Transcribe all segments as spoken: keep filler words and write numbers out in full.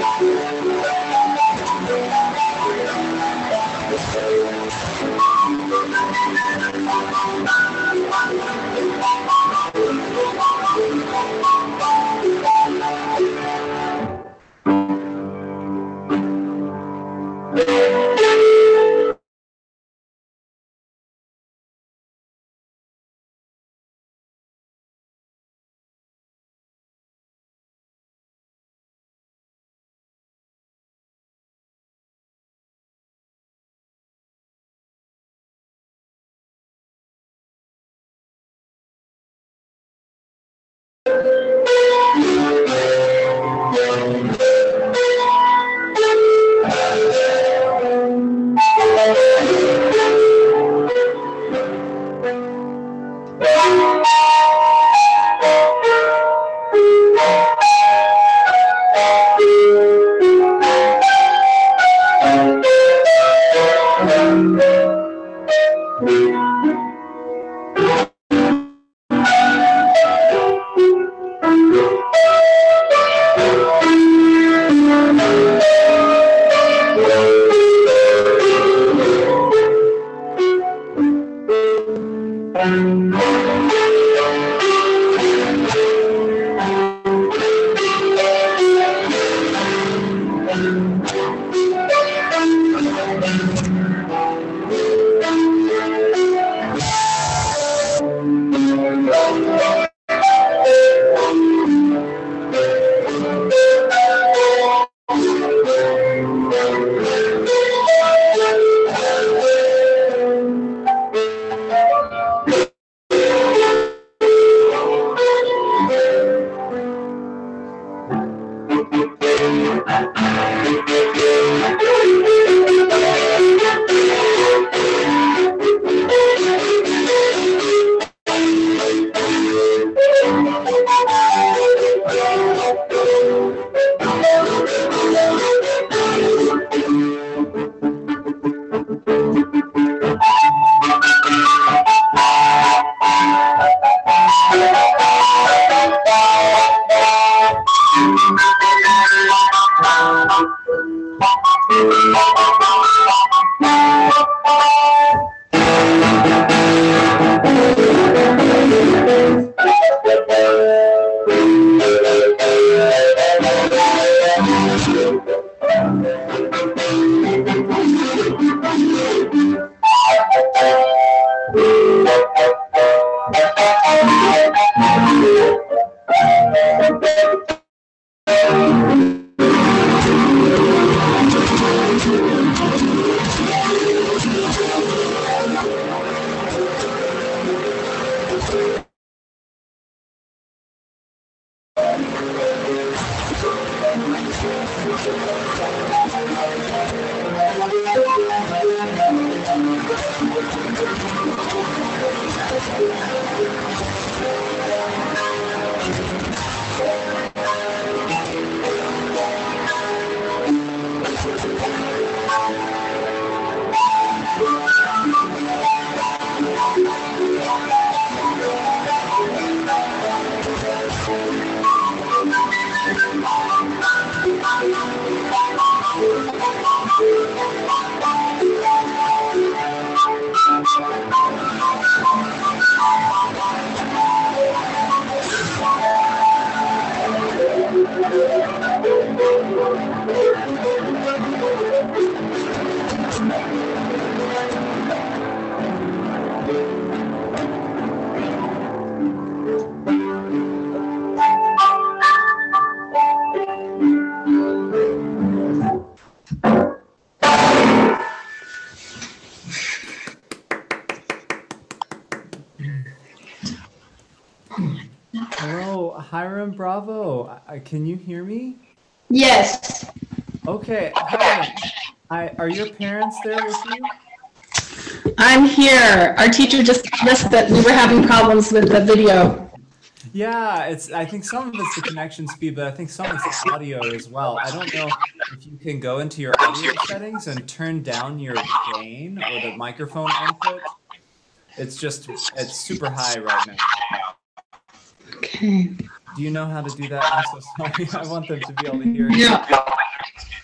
Hyrum, bravo. Uh, can you hear me? Yes. Okay. Hyrum, I, are your parents there with you? I'm here. Our teacher just missed that we were having problems with the video. Yeah, it's. I think some of it's the connection speed, but I think some of it's the audio as well. I don't know if you can go into your audio settings and turn down your gain or the microphone input. It's just, it's super high right now. Okay. Do you know how to do that? I'm so sorry. I want them to be able to hear you. Yeah.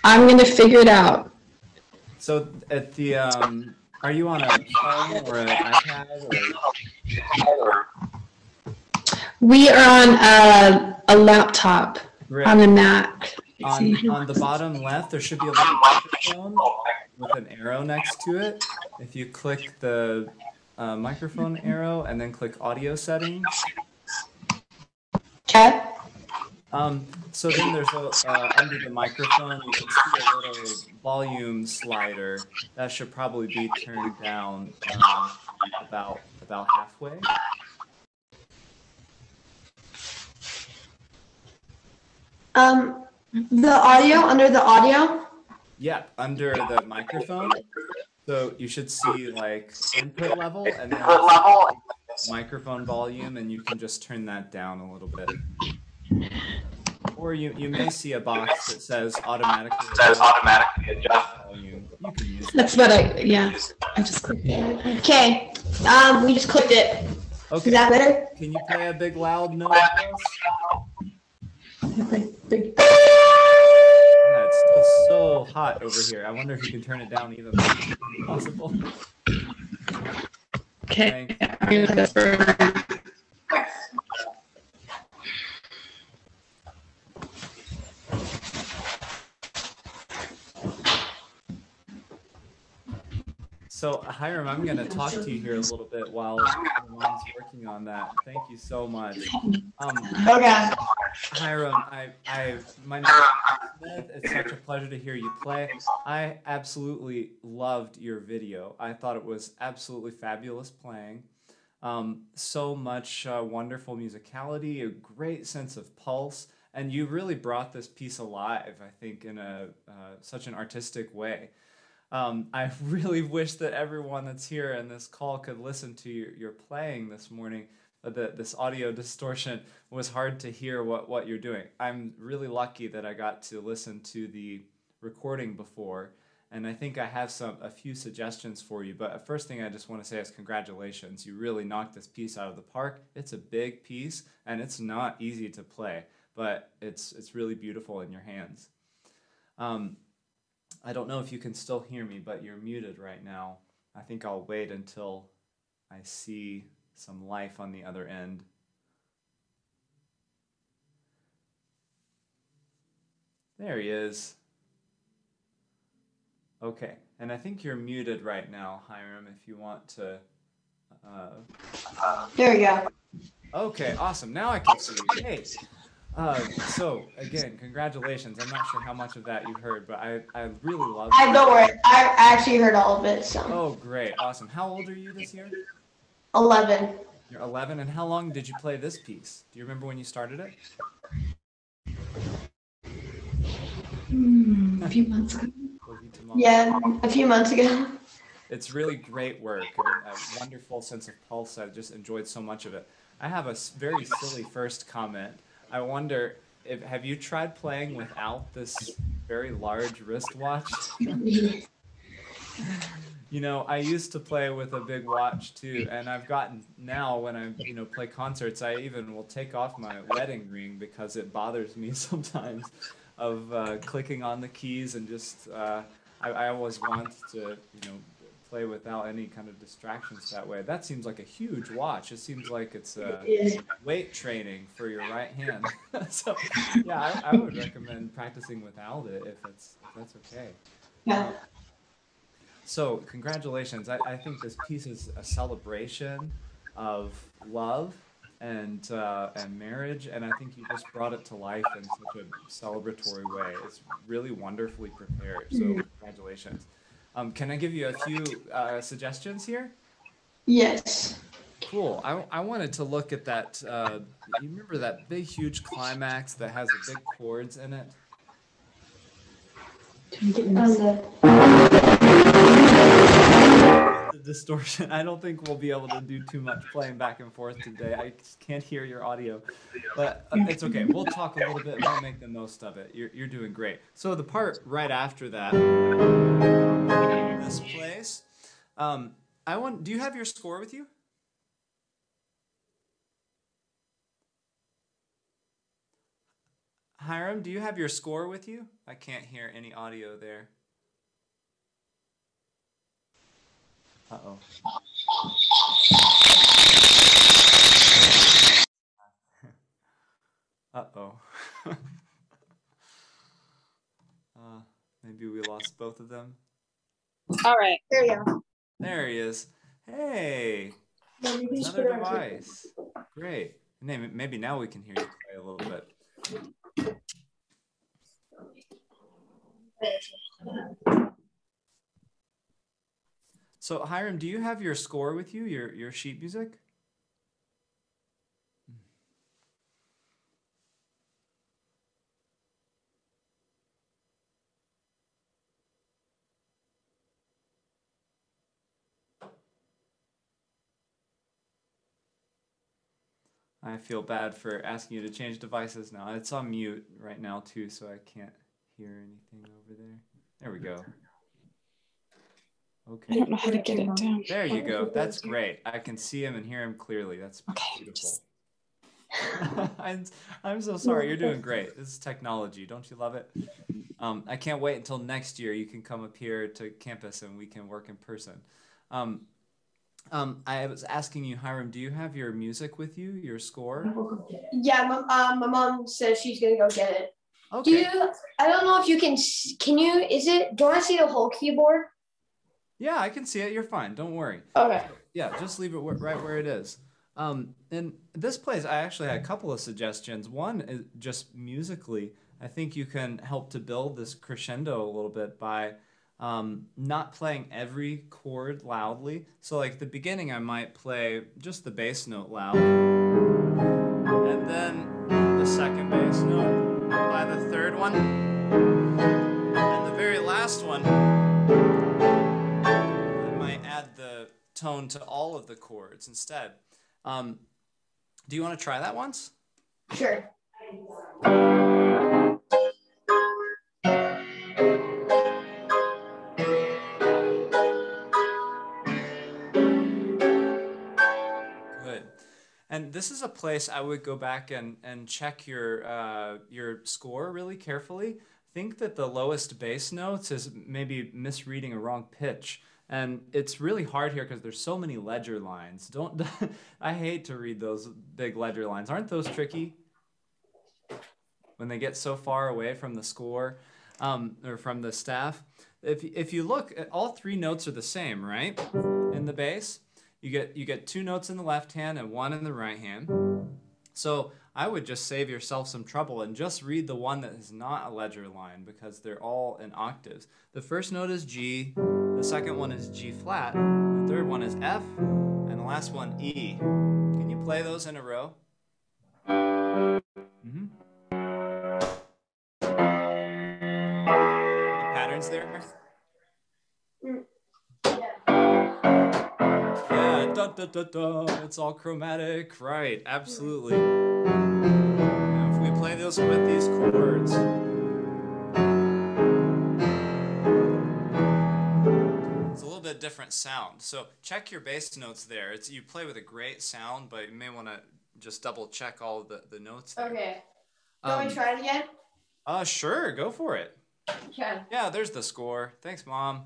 I'm going to figure it out. So at the, um, are you on a phone or an iPad? Or? We are on a, a laptop, Great. On a Mac. On, on the bottom left, there should be a little microphone with an arrow next to it. If you click the uh, microphone arrow and then click audio settings. Okay. Um, so then there's a, uh, under the microphone, you can see a little volume slider. That should probably be turned down um, about, about halfway. Um, the audio, under the audio? Yeah, under the microphone. So you should see like input level and then microphone volume, and you can just turn that down a little bit. Or you, you may see a box that says automatically adjust, automatically adjust volume. You can use That's that. what I, yeah, I just clicked it. Okay, um, we just clicked it. Okay. Is that better? Can you play a big loud note for us? Big. Yeah, it's still so hot over here. I wonder if you can turn it down even more if possible. Okay. So, Hyrum, I'm going to talk to you here a little bit while Ramon's working on that. Thank you so much. Um, Okay. Hyrum, I, I, my name is Smith. It's such a pleasure to hear you play. I absolutely loved your video. I thought it was absolutely fabulous playing. Um, so much uh, wonderful musicality, a great sense of pulse, and you really brought this piece alive, I think, in a uh, such an artistic way. Um, I really wish that everyone that's here in this call could listen to your, your playing this morning. But the, this audio distortion was hard to hear what, what you're doing. I'm really lucky that I got to listen to the recording before, and I think I have some a few suggestions for you. But first thing I just want to say is congratulations. You really knocked this piece out of the park. It's a big piece, and it's not easy to play, but it's, it's really beautiful in your hands. Um, I don't know if you can still hear me, but you're muted right now. I think I'll wait until I see some life on the other end. There he is. Okay, and I think you're muted right now, Hyrum, if you want to... Uh... There we go. Okay, awesome. Now I can see you. Hey. Uh, so, again, congratulations. I'm not sure how much of that you heard, but I, I really love it. I don't worry. I, I actually heard all of it, so. Oh, great. Awesome. How old are you this year? eleven. You're eleven, and how long did you play this piece? Do you remember when you started it? Mm, a few months ago. Yeah, a few months ago. It's really great work. I mean, a wonderful sense of pulse. I just enjoyed so much of it. I have a very silly first comment. I wonder, if have you tried playing without this very large wristwatch? You know, I used to play with a big watch too, and I've gotten now when I you know play concerts, I even will take off my wedding ring because it bothers me sometimes of uh, clicking on the keys and just uh, I, I always want to you know play without any kind of distractions that way. That seems like a huge watch. It seems like it's uh, weight training for your right hand. So yeah, I, I would recommend practicing without it if it's if that's okay. Yeah. So congratulations. I, I think this piece is a celebration of love and uh, and marriage, and I think you just brought it to life in such a celebratory way. It's really wonderfully prepared, so congratulations. Um, can I give you a few uh, suggestions here? Yes. Cool. I, I wanted to look at that, uh, you remember that big, huge climax that has the big chords in it? The distortion. I don't think we'll be able to do too much playing back and forth today. I just can't hear your audio, but uh, it's okay. We'll talk a little bit. We'll make the most of it. You're, you're doing great. So the part right after that, this place, um, I want, do you have your score with you? Hyrum, do you have your score with you? I can't hear any audio there. Uh-oh. Uh-oh. uh, maybe we lost both of them. All right. There you go. There he is. Hey, another device. Great. Maybe now we can hear you play a little bit. So Hyrum, do you have your score with you, your, your sheet music? I feel bad for asking you to change devices now. It's on mute right now too, so I can't hear anything over there. There we go. Okay. I don't know how to get it down. There you go. That's great. I can see him and hear him clearly. That's okay, beautiful. Just... I'm, I'm so sorry. You're doing great. This is technology. Don't you love it? Um, I can't wait until next year. You can come up here to campus and we can work in person. Um, um, I was asking you, Hyrum, do you have your music with you, your score? Yeah, my, uh, my mom says she's gonna go get it. Okay. Do you, I don't know if you can, can you, is it, do I see the whole keyboard? Yeah, I can see it. You're fine. Don't worry. Okay. Yeah, just leave it wh right where it is. Um, in this place, I actually had a couple of suggestions. One is just musically, I think you can help to build this crescendo a little bit by um, not playing every chord loudly. So like at the beginning, I might play just the bass note loud, and then the second bass note by the third one, and the very last one, I might add the tone to all of the chords instead. Um, do you want to try that once? Sure. Good. And this is a place I would go back and, and check your, uh, your score really carefully. Think that the lowest bass notes is maybe misreading a wrong pitch. And it's really hard here because there's so many ledger lines. Don't I hate to read those big ledger lines. Aren't those tricky? When they get so far away from the score um, or from the staff. If, if you look, all three notes are the same, right? In the bass, you get, you get two notes in the left hand and one in the right hand. So I would just save yourself some trouble and just read the one that is not a ledger line because they're all in octaves. The first note is G, the second one is G flat, the third one is F, and the last one E. Can you play those in a row? Mm-hmm. Any patterns there? Yeah, da da da da. It's all chromatic, right? Absolutely. Now, if we play those with these chords, it's a little bit different sound. So check your bass notes there. It's you play with a great sound, but you may want to just double check all of the the notes there. Okay. Do Um, I try it again? Uh, sure, go for it. Okay. Yeah, there's the score. Thanks, Mom.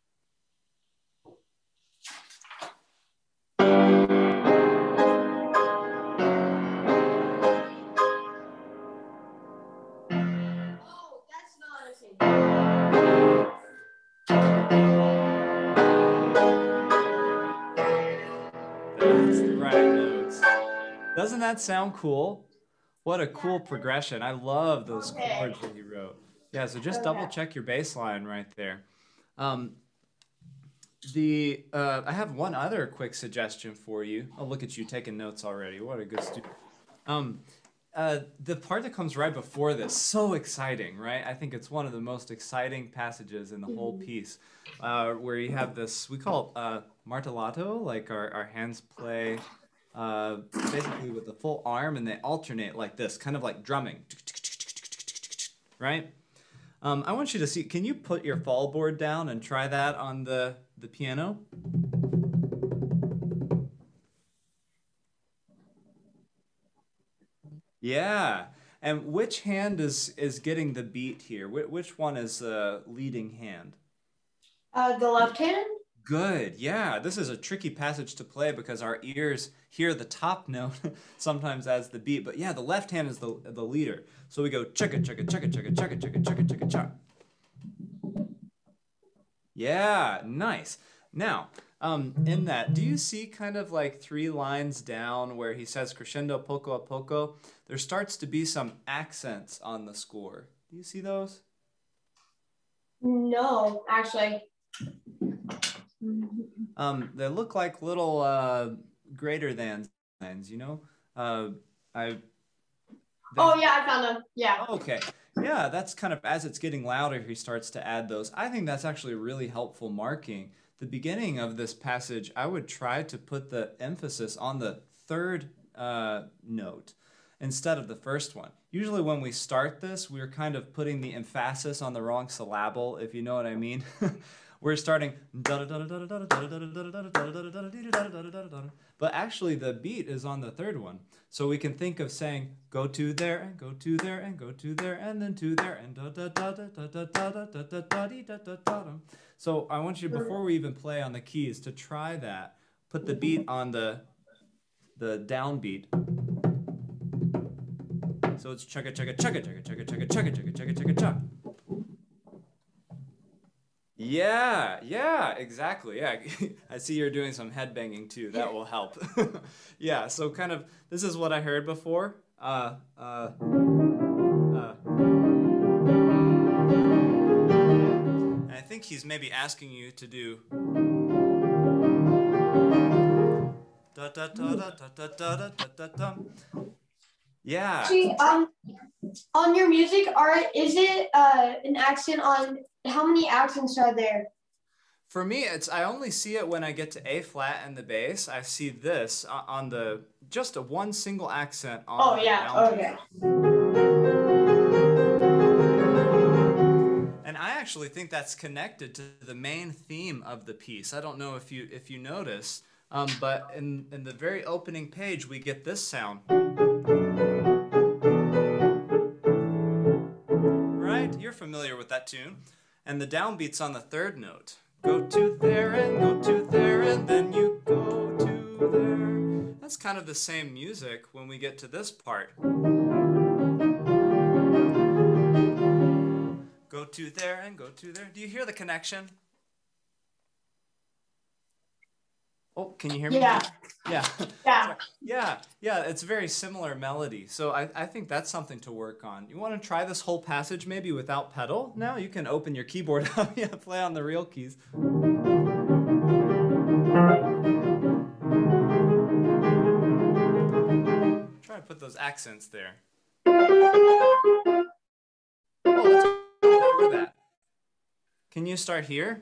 That's the right notes. Doesn't that sound cool? What a cool progression. I love those chords that he wrote. Yeah, so just double check your bass line right there. Um, the uh, I have one other quick suggestion for you. Oh, look at you taking notes already. What a good student. Um, uh, the part that comes right before this, so exciting, right? I think it's one of the most exciting passages in the whole piece, uh, where you have this, we call it uh, martellato, like our, our hands play uh, basically with the full arm and they alternate like this, kind of like drumming, right? Um, I want you to see, can you put your fall board down and try that on the, the piano? Yeah, And which hand is is getting the beat here? Wh which one is the leading hand? Uh, the left hand? Good. Yeah, this is a tricky passage to play because our ears hear the top note sometimes as the beat. But yeah, the left hand is the the leader. So we go chugga chugga chugga chugga chugga chugga chugga chugga chugga. Yeah, nice. Now, um, in that, do you see kind of like three lines down where he says crescendo poco a poco? There starts to be some accents on the score. Do you see those? No, actually. Um, they look like little uh, greater than signs, you know? Uh, I. Oh yeah, I found them. Yeah. Okay. Yeah, that's kind of as it's getting louder, he starts to add those. I think that's actually a really helpful marking. The beginning of this passage, I would try to put the emphasis on the third uh, note instead of the first one. Usually when we start this, we're kind of putting the emphasis on the wrong syllable, if you know what I mean. We're starting, but actually the beat is on the third one. So we can think of saying, go to there and go to there and go to there and then to there and da da da da da da da da da da da da da da. So I want you, before we even play on the keys, to try that. Put the beat on the the downbeat. So it's chugga chugga chugga chugga chugga chugga chugga chugga chugga chugga chugga. Yeah, yeah, exactly. Yeah, I see you're doing some head banging too. That will help. Yeah, so kind of, this is what I heard before. Uh, uh, uh. And I think he's maybe asking you to do. Da da da da da da da da da da. Yeah. See, um, on your music, are is it uh an accent on? How many accents are there? For me, it's I only see it when I get to A flat and the bass. I see this on the just a one single accent on. Oh yeah, okay. And I actually think that's connected to the main theme of the piece. I don't know if you if you notice, um, but in in the very opening page we get this sound. Right? You're familiar with that tune. And the downbeat's on the third note. Go to there and go to there and then you go to there. That's kind of the same music when we get to this part. Go to there and go to there. Do you hear the connection? Oh, can you hear me? Yeah. Yeah. Yeah. Yeah. Yeah. It's a very similar melody. So I, I think that's something to work on. You want to try this whole passage maybe without pedal? Now you can open your keyboard up. Yeah, play on the real keys. Try to put those accents there. Oh, let's go for that. Can you start here?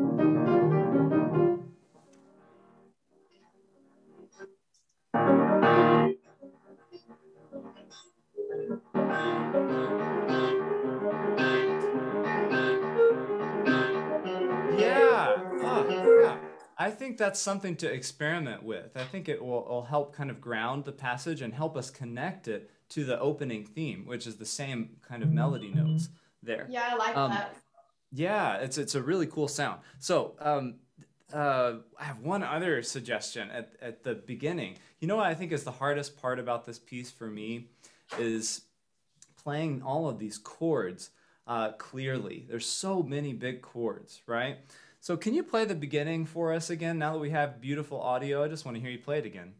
I think that's something to experiment with. I think it will, will help kind of ground the passage and help us connect it to the opening theme, which is the same kind of melody notes there. Yeah, I like um, that. Yeah, it's it's a really cool sound. So um, uh, I have one other suggestion at, at the beginning. You know what I think is the hardest part about this piece for me is playing all of these chords uh, clearly. There's so many big chords, right? So can you play the beginning for us again? Now that we have beautiful audio, I just want to hear you play it again.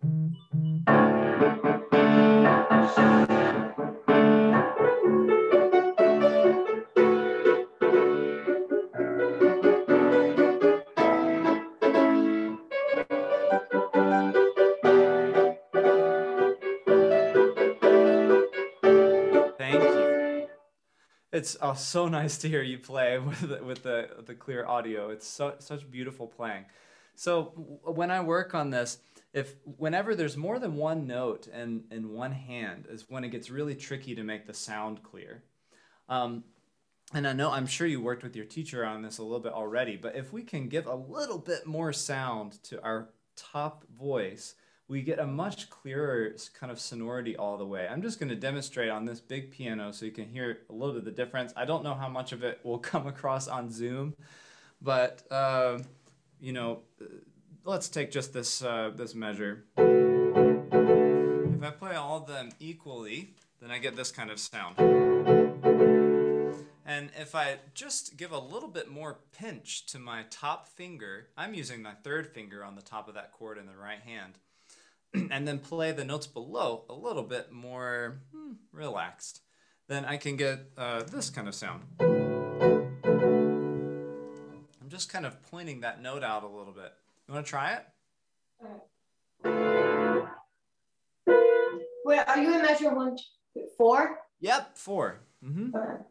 It's oh, so nice to hear you play with the, with the the clear audio. It's so, such beautiful playing. So when I work on this, if whenever there's more than one note in, in one hand is when it gets really tricky to make the sound clear. Um, and I know, I'm sure you worked with your teacher on this a little bit already, but if we can give a little bit more sound to our top voice, we get a much clearer kind of sonority all the way. I'm just going to demonstrate on this big piano so you can hear a little bit of the difference. I don't know how much of it will come across on Zoom, but, uh, you know, let's take just this, uh, this measure. If I play all of them equally, then I get this kind of sound. And if I just give a little bit more pinch to my top finger, I'm using my third finger on the top of that chord in the right hand, and then play the notes below a little bit more hmm, relaxed, then I can get uh, this kind of sound. I'm just kind of pointing that note out a little bit. You want to try it? Wait, are you in measure one, two, four? Yep, four. Mm-hmm. Okay.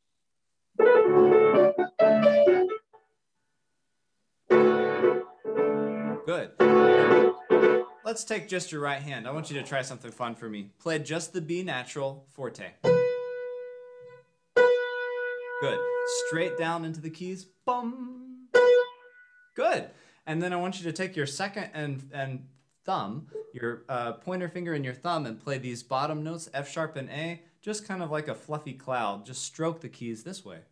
Good. Let's take just your right hand. I want you to try something fun for me. Play just the B natural forte. Good. Straight down into the keys. Bum. Good. And then I want you to take your second and, and thumb, your uh, pointer finger and your thumb, and play these bottom notes, F sharp and A, just kind of like a fluffy cloud. Just stroke the keys this way.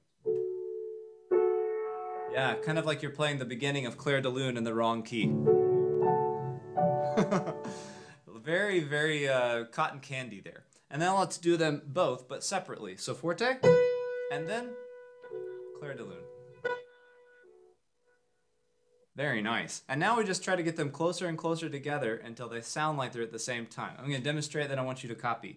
Yeah, kind of like you're playing the beginning of Clair de Lune in the wrong key. Very, very uh, cotton candy there. And then let's do them both, but separately. So forte, and then Clair de Lune. Very nice. And now we just try to get them closer and closer together until they sound like they're at the same time. I'm going to demonstrate that I want you to copy.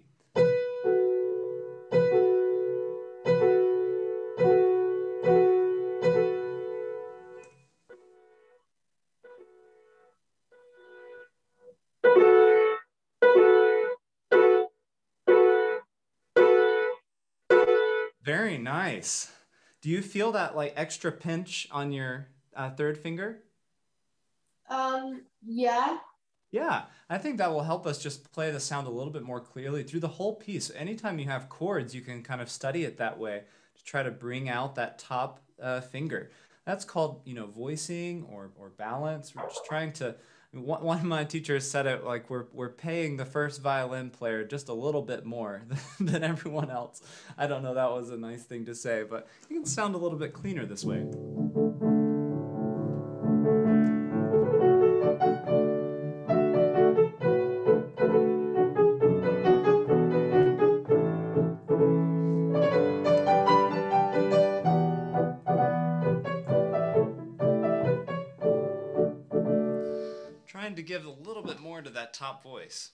Very nice. Do you feel that like extra pinch on your uh, third finger? Um, yeah. Yeah, I think that will help us just play the sound a little bit more clearly through the whole piece. Anytime you have chords, you can kind of study it that way to try to bring out that top uh, finger. That's called, you know, voicing or, or balance. We're just trying to, one, one of my teachers said it like we're, we're paying the first violin player just a little bit more than, than everyone else. I don't know, that was a nice thing to say, but you can sound a little bit cleaner this way. Trying to give a little bit more to that top voice.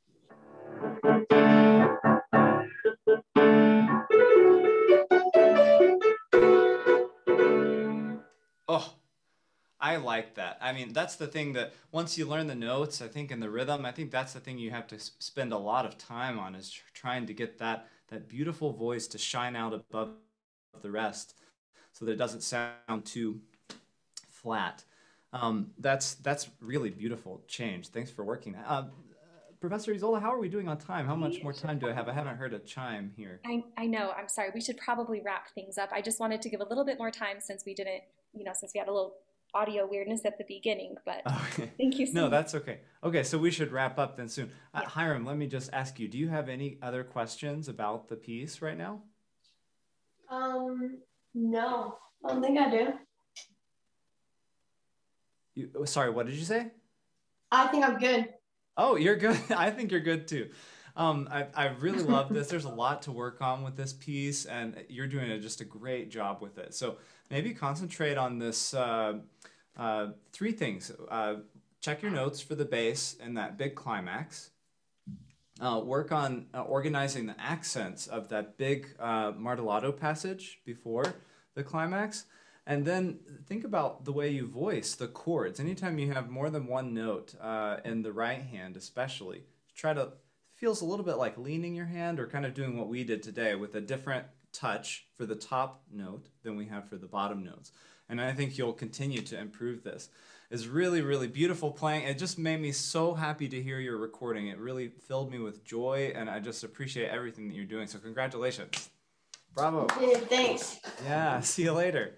Oh, I like that. I mean, that's the thing that once you learn the notes, I think, in the rhythm, I think that's the thing you have to spend a lot of time on, is trying to get that, that beautiful voice to shine out above the rest so that it doesn't sound too flat. Um, that's that's really beautiful change. Thanks for working. Uh, Professor Isola, how are we doing on time? How much more time do I have? I haven't heard a chime here. I, I know, I'm sorry. We should probably wrap things up. I just wanted to give a little bit more time since we didn't, you know, since we had a little audio weirdness at the beginning, but Okay. Thank you so No, much. that's okay. Okay, so we should wrap up then soon. Uh, Yeah. Hyrum, let me just ask you, do you have any other questions about the piece right now? Um, no, I don't think I do. You, oh, sorry, what did you say? I think I'm good. Oh, you're good. I think you're good too. Um, I, I really love this. There's a lot to work on with this piece, and you're doing a, just a great job with it. So maybe concentrate on this uh, uh, three things. Uh, check your notes for the bass and that big climax. Uh, work on uh, organizing the accents of that big uh, martellato passage before the climax. And then think about the way you voice the chords. Anytime you have more than one note uh, in the right hand especially, try to, feels a little bit like leaning your hand or kind of doing what we did today with a different touch for the top note than we have for the bottom notes. And I think you'll continue to improve this. It's really, really beautiful playing. It just made me so happy to hear your recording. It really filled me with joy, and I just appreciate everything that you're doing. So congratulations. Bravo. Yeah, thanks. Yeah, see you later.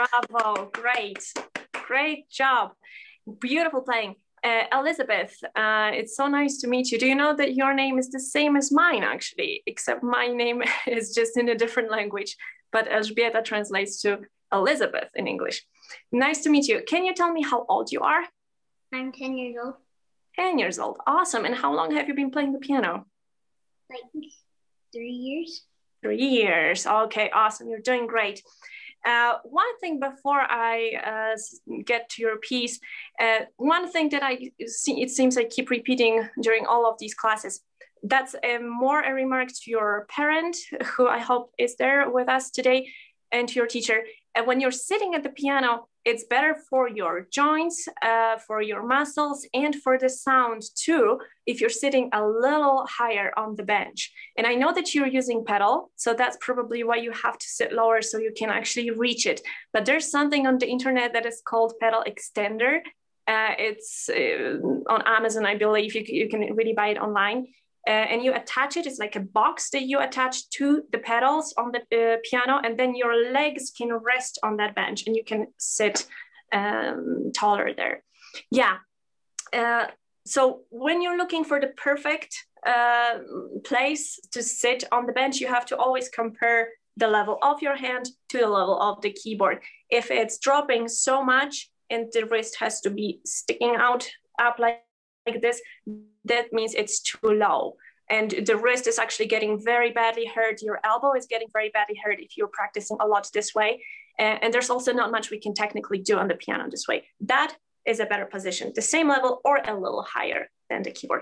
Bravo, great, great job. Beautiful playing. Uh, Elizabeth, uh, it's so nice to meet you. Do you know that your name is the same as mine, actually, except my name is just in a different language, but Elżbieta translates to Elizabeth in English. Nice to meet you. Can you tell me how old you are? I'm ten years old. ten years old, awesome. And how long have you been playing the piano? Like three years. Three years, okay, awesome, you're doing great. Uh, one thing before I uh, get to your piece, uh, one thing that I see, it seems I keep repeating during all of these classes, that's a, more a remark to your parent, who I hope is there with us today, and to your teacher. And when you're sitting at the piano, it's better for your joints, uh, for your muscles, and for the sound too, if you're sitting a little higher on the bench. And I know that you're using pedal, so that's probably why you have to sit lower so you can actually reach it. But there's something on the internet that is called pedal extender. Uh, it's uh, on Amazon, I believe. You, you can really buy it online. Uh, and you attach it, it's like a box that you attach to the pedals on the uh, piano, and then your legs can rest on that bench and you can sit um, taller there. Yeah, uh, so when you're looking for the perfect uh, place to sit on the bench, you have to always compare the level of your hand to the level of the keyboard. If it's dropping so much and the wrist has to be sticking out up like like this, that means it's too low. And the wrist is actually getting very badly hurt. Your elbow is getting very badly hurt if you're practicing a lot this way. Uh, and there's also not much we can technically do on the piano this way. That is a better position, the same level or a little higher than the keyboard.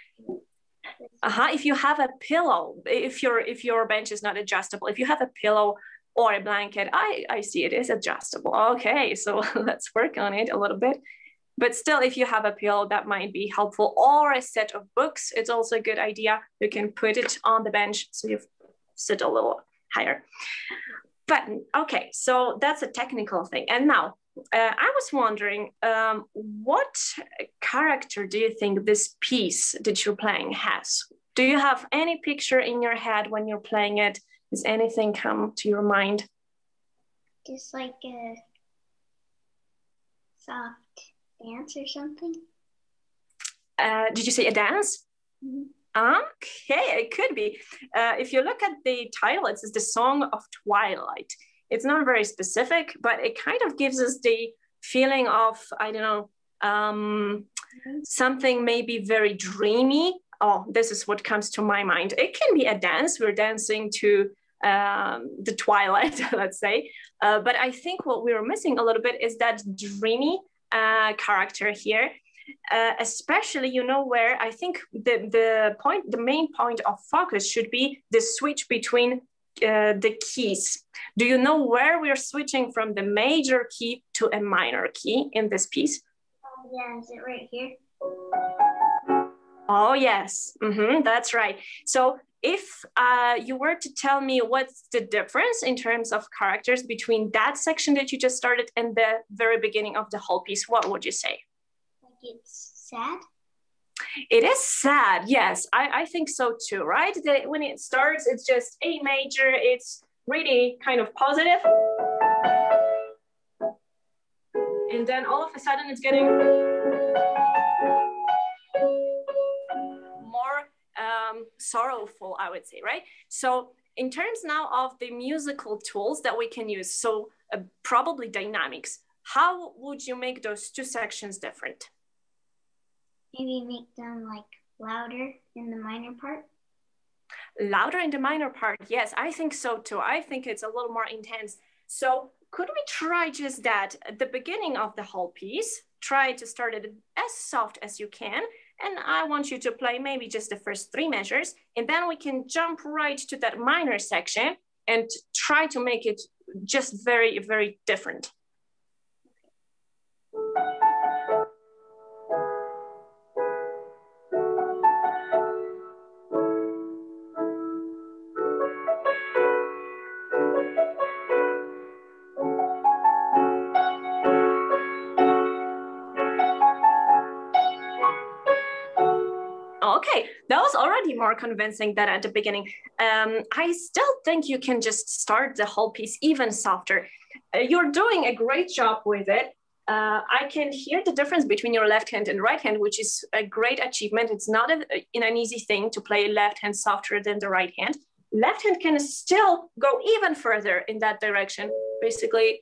Uh-huh. If you have a pillow, if your if your bench is not adjustable, if you have a pillow or a blanket, I, I see it is adjustable. Okay, so let's work on it a little bit. But still, if you have a pillow, that might be helpful, or a set of books. It's also a good idea. You can put it on the bench so you sit a little higher. But okay, so that's a technical thing. And now, uh, I was wondering, um, what character do you think this piece that you're playing has? Do you have any picture in your head when you're playing it? Does anything come to your mind? Just like a soft dance or something. Uh, did you say a dance? Mm-hmm. Okay, it could be. Uh, if you look at the title, it says the Song of Twilight. It's not very specific, but it kind of gives us the feeling of, I don't know, um, mm-hmm. something maybe very dreamy. Oh, this is what comes to my mind. It can be a dance. We're dancing to um, the Twilight, let's say. Uh, but I think what we're missing a little bit is that dreamy Uh, character here, uh, especially, you know, where I think the, the point, the main point of focus should be the switch between uh, the keys. Do you know where we're switching from the major key to a minor key in this piece? Oh, yeah, is it right here? Oh, yes, mm-hmm, that's right. So if uh, you were to tell me what's the difference in terms of characters between that section that you just started and the very beginning of the whole piece, what would you say? Like it's sad? It is sad, yes, I, I think so too, right? That when it starts, it's just A major, it's really kind of positive. And then all of a sudden it's getting more Um, sorrowful, I would say, right? So in terms now of the musical tools that we can use, so uh, probably dynamics, how would you make those two sections different? Maybe make them like louder in the minor part. Louder in the minor part, yes, I think so too. I think it's a little more intense. So could we try just that at the beginning of the whole piece? Try to start it as soft as you can. And I want you to play maybe just the first three measures, and then we can jump right to that minor section and try to make it just very, very different. Okay, that was already more convincing than at the beginning. Um, I still think you can just start the whole piece even softer. uh, you're doing a great job with it. Uh, I can hear the difference between your left hand and right hand, which is a great achievement. It's not a, in an easy thing to play left hand softer than the right hand. Left hand can still go even further in that direction. Basically,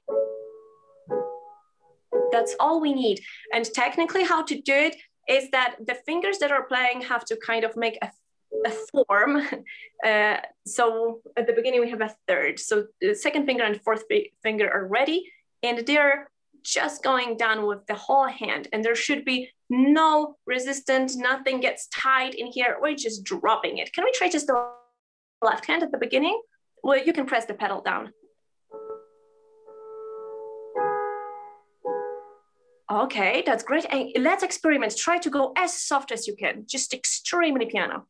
that's all we need. And technically how to do it is that the fingers that are playing have to kind of make a, a form. Uh, so at the beginning we have a third. So the second finger and fourth finger are ready, and they're just going down with the whole hand, and there should be no resistance, nothing gets tight in here. We're just dropping it. Can we try just the left hand at the beginning? Well, you can press the pedal down. Okay, that's great. And let's experiment. Try to go as soft as you can, just extremely piano.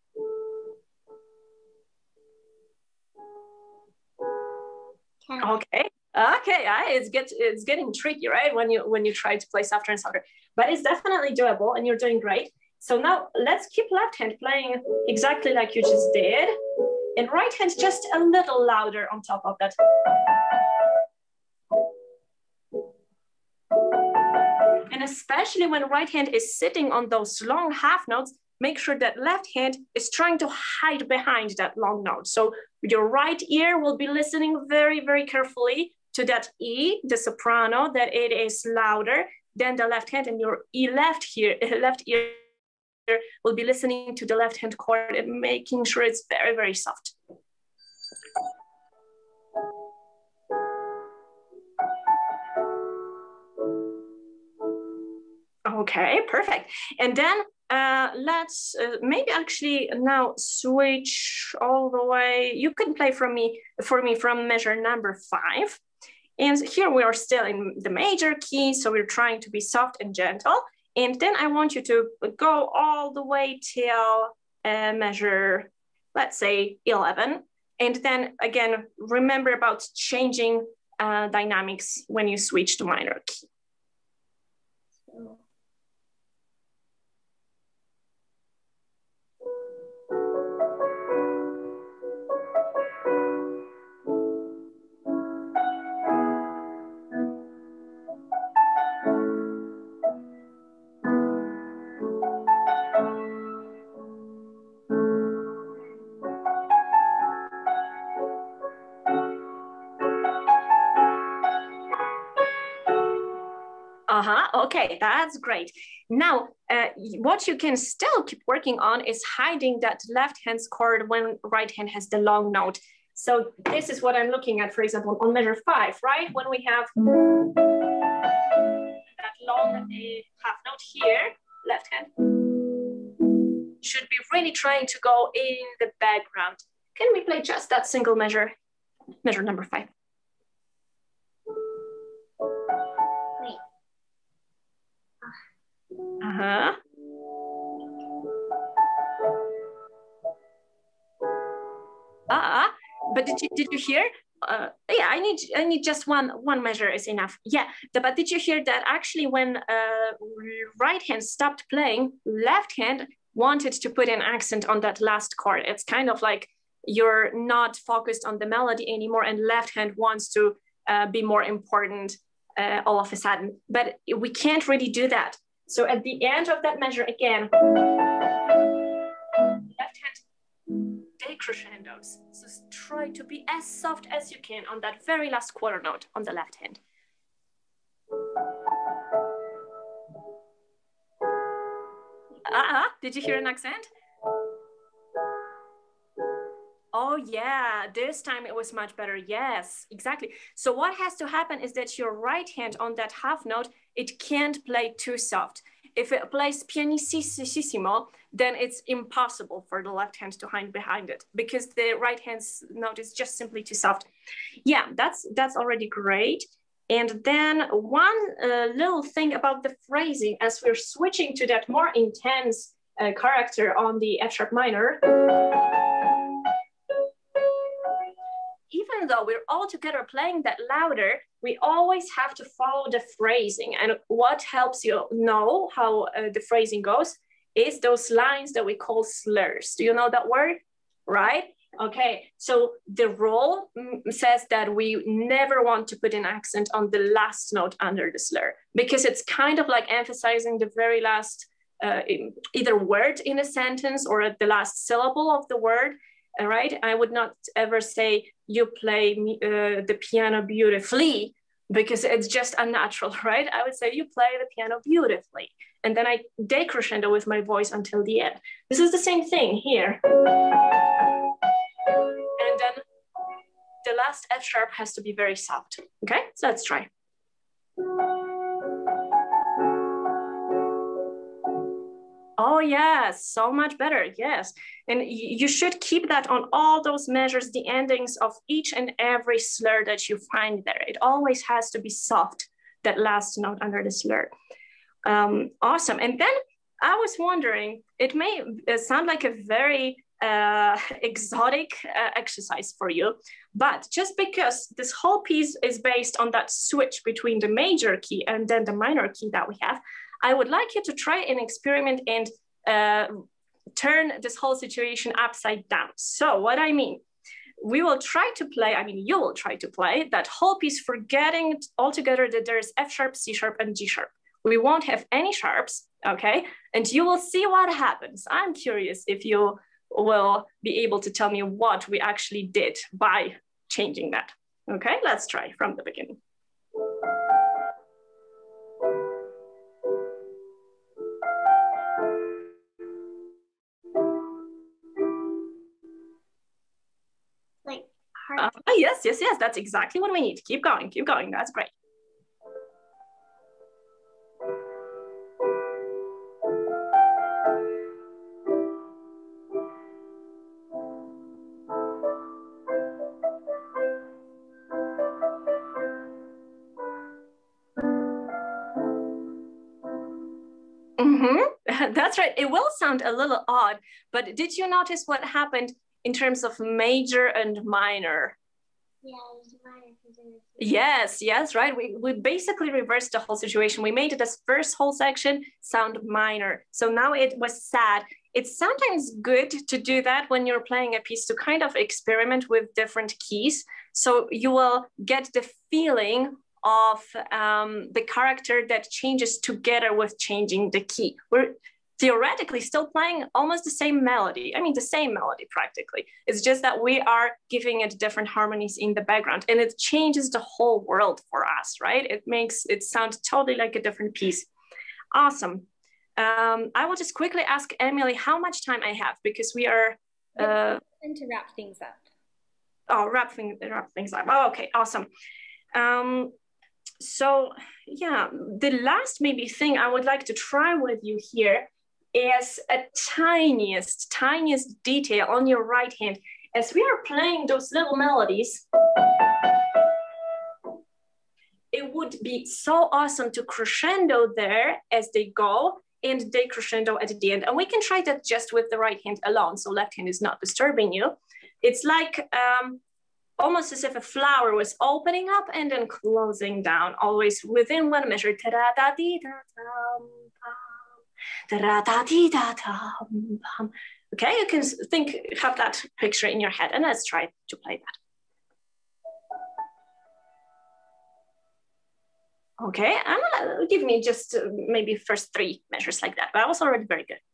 Okay. Okay, it's get it's getting tricky, right? When you when you try to play softer and softer, but it's definitely doable, and you're doing great. So now let's keep left hand playing exactly like you just did, and right hand just a little louder on top of that. And especially when right hand is sitting on those long half notes, make sure that left hand is trying to hide behind that long note. So your right ear will be listening very, very carefully to that E, the soprano, that it is louder than the left hand, and your E left here, left ear will be listening to the left hand chord and making sure it's very, very soft. Okay, perfect. And then uh, let's uh, maybe actually now switch all the way. You can play from me for me from measure number five. And here we are still in the major key, so we're trying to be soft and gentle. And then I want you to go all the way till uh, measure, let's say eleven. And then again, remember about changing uh, dynamics when you switch to minor key. Uh-huh, okay, that's great. Now, uh, what you can still keep working on is hiding that left hand's chord when right hand has the long note. So this is what I'm looking at, for example, on measure five, right? When we have that long uh, half note here, left hand should be really trying to go in the background. Can we play just that single measure, measure number five? Uh-huh. Ah, but did you did you hear? Uh, yeah, I need I need just one one measure is enough. Yeah, the, but did you hear that actually when uh, right hand stopped playing, left hand wanted to put an accent on that last chord. It's kind of like you're not focused on the melody anymore, and left hand wants to uh, be more important uh, all of a sudden. But we can't really do that. So at the end of that measure, again, left hand decrescendos. So try to be as soft as you can on that very last quarter note on the left hand. Uh-huh. Did you hear an accent? Oh yeah, this time it was much better. Yes, exactly. So what has to happen is that your right hand on that half note, it can't play too soft. If it plays pianissimo, then it's impossible for the left hand to hide behind it because the right hand's note is just simply too soft. Yeah, that's that's already great. And then one uh, little thing about the phrasing, as we're switching to that more intense uh, character on the F sharp minor, even though we're all together playing that louder, we always have to follow the phrasing. And what helps you know how uh, the phrasing goes is those lines that we call slurs. Do you know that word? Right? Okay, so the rule says that we never want to put an accent on the last note under the slur, because it's kind of like emphasizing the very last uh, either word in a sentence or at the last syllable of the word, all right? I would not ever say you play uh, the piano beautifully, because it's just unnatural, right? I would say you play the piano beautifully. And then I decrescendo with my voice until the end. This is the same thing here. And then the last F sharp has to be very soft. Okay, so let's try. Oh yes, so much better, yes. And you should keep that on all those measures, the endings of each and every slur that you find there. It always has to be soft, that last note under the slur. Um, awesome, and then I was wondering, it may sound like a very uh, exotic uh, exercise for you, but just because this whole piece is based on that switch between the major key and then the minor key that we have, I would like you to try and experiment and uh, turn this whole situation upside down. So what I mean, we will try to play, I mean, you will try to play that whole piece, forgetting altogether that there's F sharp, C sharp, and G sharp. We won't have any sharps, okay? And you will see what happens. I'm curious if you will be able to tell me what we actually did by changing that. Okay, let's try from the beginning. Like hard. Uh, yes, yes, yes, that's exactly what we need. Keep going, keep going, that's great. Mm-hmm. That's right. It will sound a little odd, but did you notice what happened in terms of major and minor? Yeah, it was minor. Yes, yes, right. We, we basically reversed the whole situation. We made this first whole section sound minor. So now it was sad. It's sometimes good to do that when you're playing a piece, to kind of experiment with different keys. So you will get the feeling of um, the character that changes together with changing the key. We're theoretically still playing almost the same melody. I mean, the same melody practically. It's just that we are giving it different harmonies in the background, and it changes the whole world for us, right? It makes it sound totally like a different piece. Awesome. Um, I will just quickly ask Emily how much time I have, because we are- uh, to wrap things up. Oh, wrap, thing, wrap things up. Oh, okay, awesome. Um, So yeah, the last maybe thing I would like to try with you here is a tiniest, tiniest detail on your right hand. As we are playing those little melodies, it would be so awesome to crescendo there as they go and decrescendo at the end. And we can try that just with the right hand alone, so left hand is not disturbing you. It's like, um, almost as if a flower was opening up and then closing down, always within one measure. Okay, you can think, have that picture in your head, and let's try to play that. Okay, I'm gonna give me just uh, maybe first three measures like that, but that was already very good.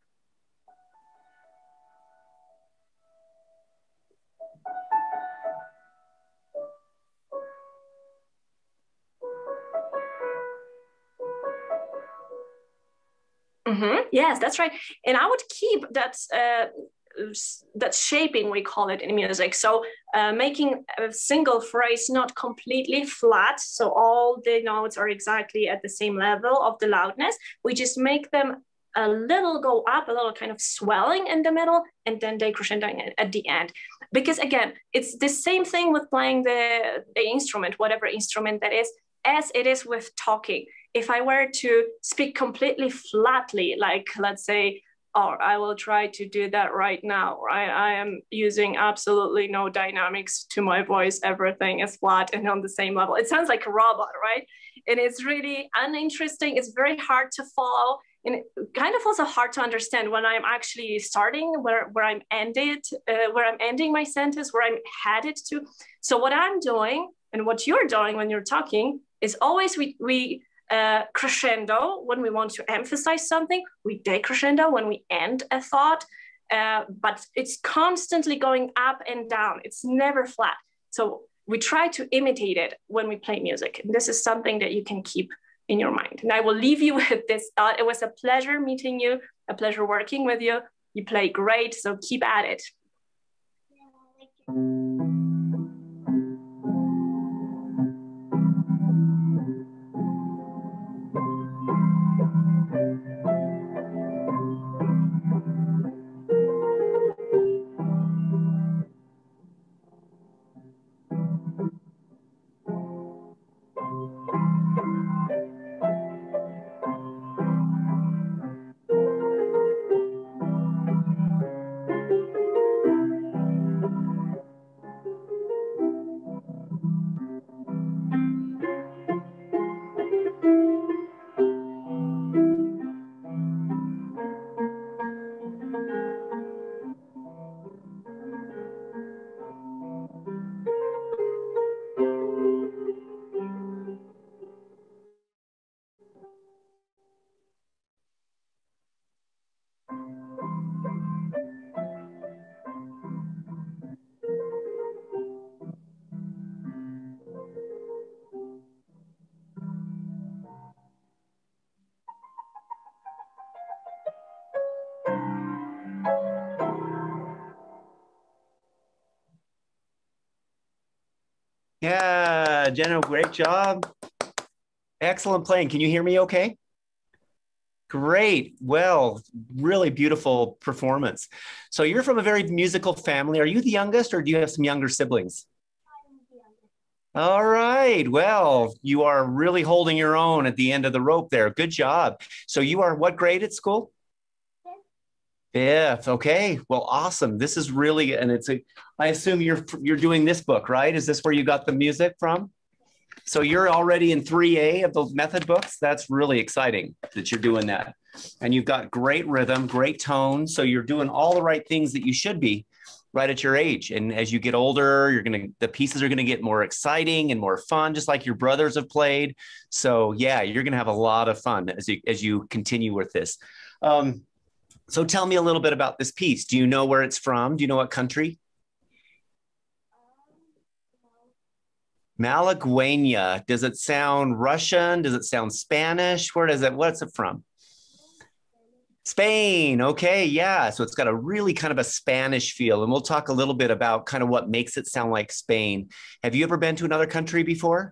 Mm-hmm. Yes, that's right. And I would keep that, uh, that shaping, we call it in music. So uh, making a single phrase not completely flat, so all the notes are exactly at the same level of the loudness. We just make them a little go up, a little kind of swelling in the middle, and then decrescending at the end. Because again, it's the same thing with playing the, the instrument, whatever instrument that is, as it is with talking. If I were to speak completely flatly, like let's say, oh, I will try to do that right now, right? I am using absolutely no dynamics to my voice. Everything is flat and on the same level. It sounds like a robot, right? And it's really uninteresting. It's very hard to follow. and it kind of also hard to understand when I'm actually starting, where, where I'm ended, uh, where I'm ending my sentence, where I'm headed to. So what I'm doing and what you're doing when you're talking is always we, we uh, crescendo when we want to emphasize something, we decrescendo when we end a thought, uh, but it's constantly going up and down. It's never flat. So we try to imitate it when we play music. And this is something that you can keep in your mind. And I will leave you with this thought. It was a pleasure meeting you, a pleasure working with you. You play great, so keep at it. Yeah, Jenna, great job. Excellent playing. Can you hear me okay? Great. Well, really beautiful performance. So you're from a very musical family. Are you the youngest or do you have some younger siblings? All right. Well, you are really holding your own at the end of the rope there. Good job. So you are what grade at school? Fifth. Okay. Well, awesome. This is really, and it's a, I assume you're, you're doing this book, right? Is this where you got the music from? So you're already in three A of those method books. That's really exciting that you're doing that. And you've got great rhythm, great tone. So you're doing all the right things that you should be right at your age. And as you get older, you're going to, the pieces are going to get more exciting and more fun, just like your brothers have played. So yeah, you're going to have a lot of fun as you, as you continue with this. Um, So tell me a little bit about this piece. Do you know where it's from? Do you know what country? Malaguena. Does it sound Russian? Does it sound Spanish? Where does it, what's it from? Spain. Okay, yeah. So it's got a really kind of a Spanish feel. And we'll talk a little bit about kind of what makes it sound like Spain. Have you ever been to another country before?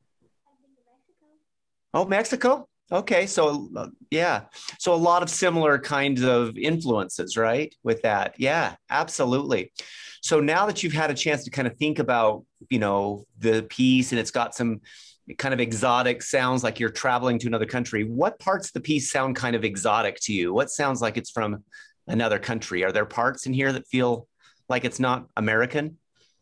Oh, Mexico? Okay, so uh, yeah, so a lot of similar kinds of influences, right, with that. Yeah, absolutely. So now that you've had a chance to kind of think about, you know, the piece and it's got some kind of exotic sounds like you're traveling to another country, what parts of the piece sound kind of exotic to you? What sounds like it's from another country? Are there parts in here that feel like it's not American?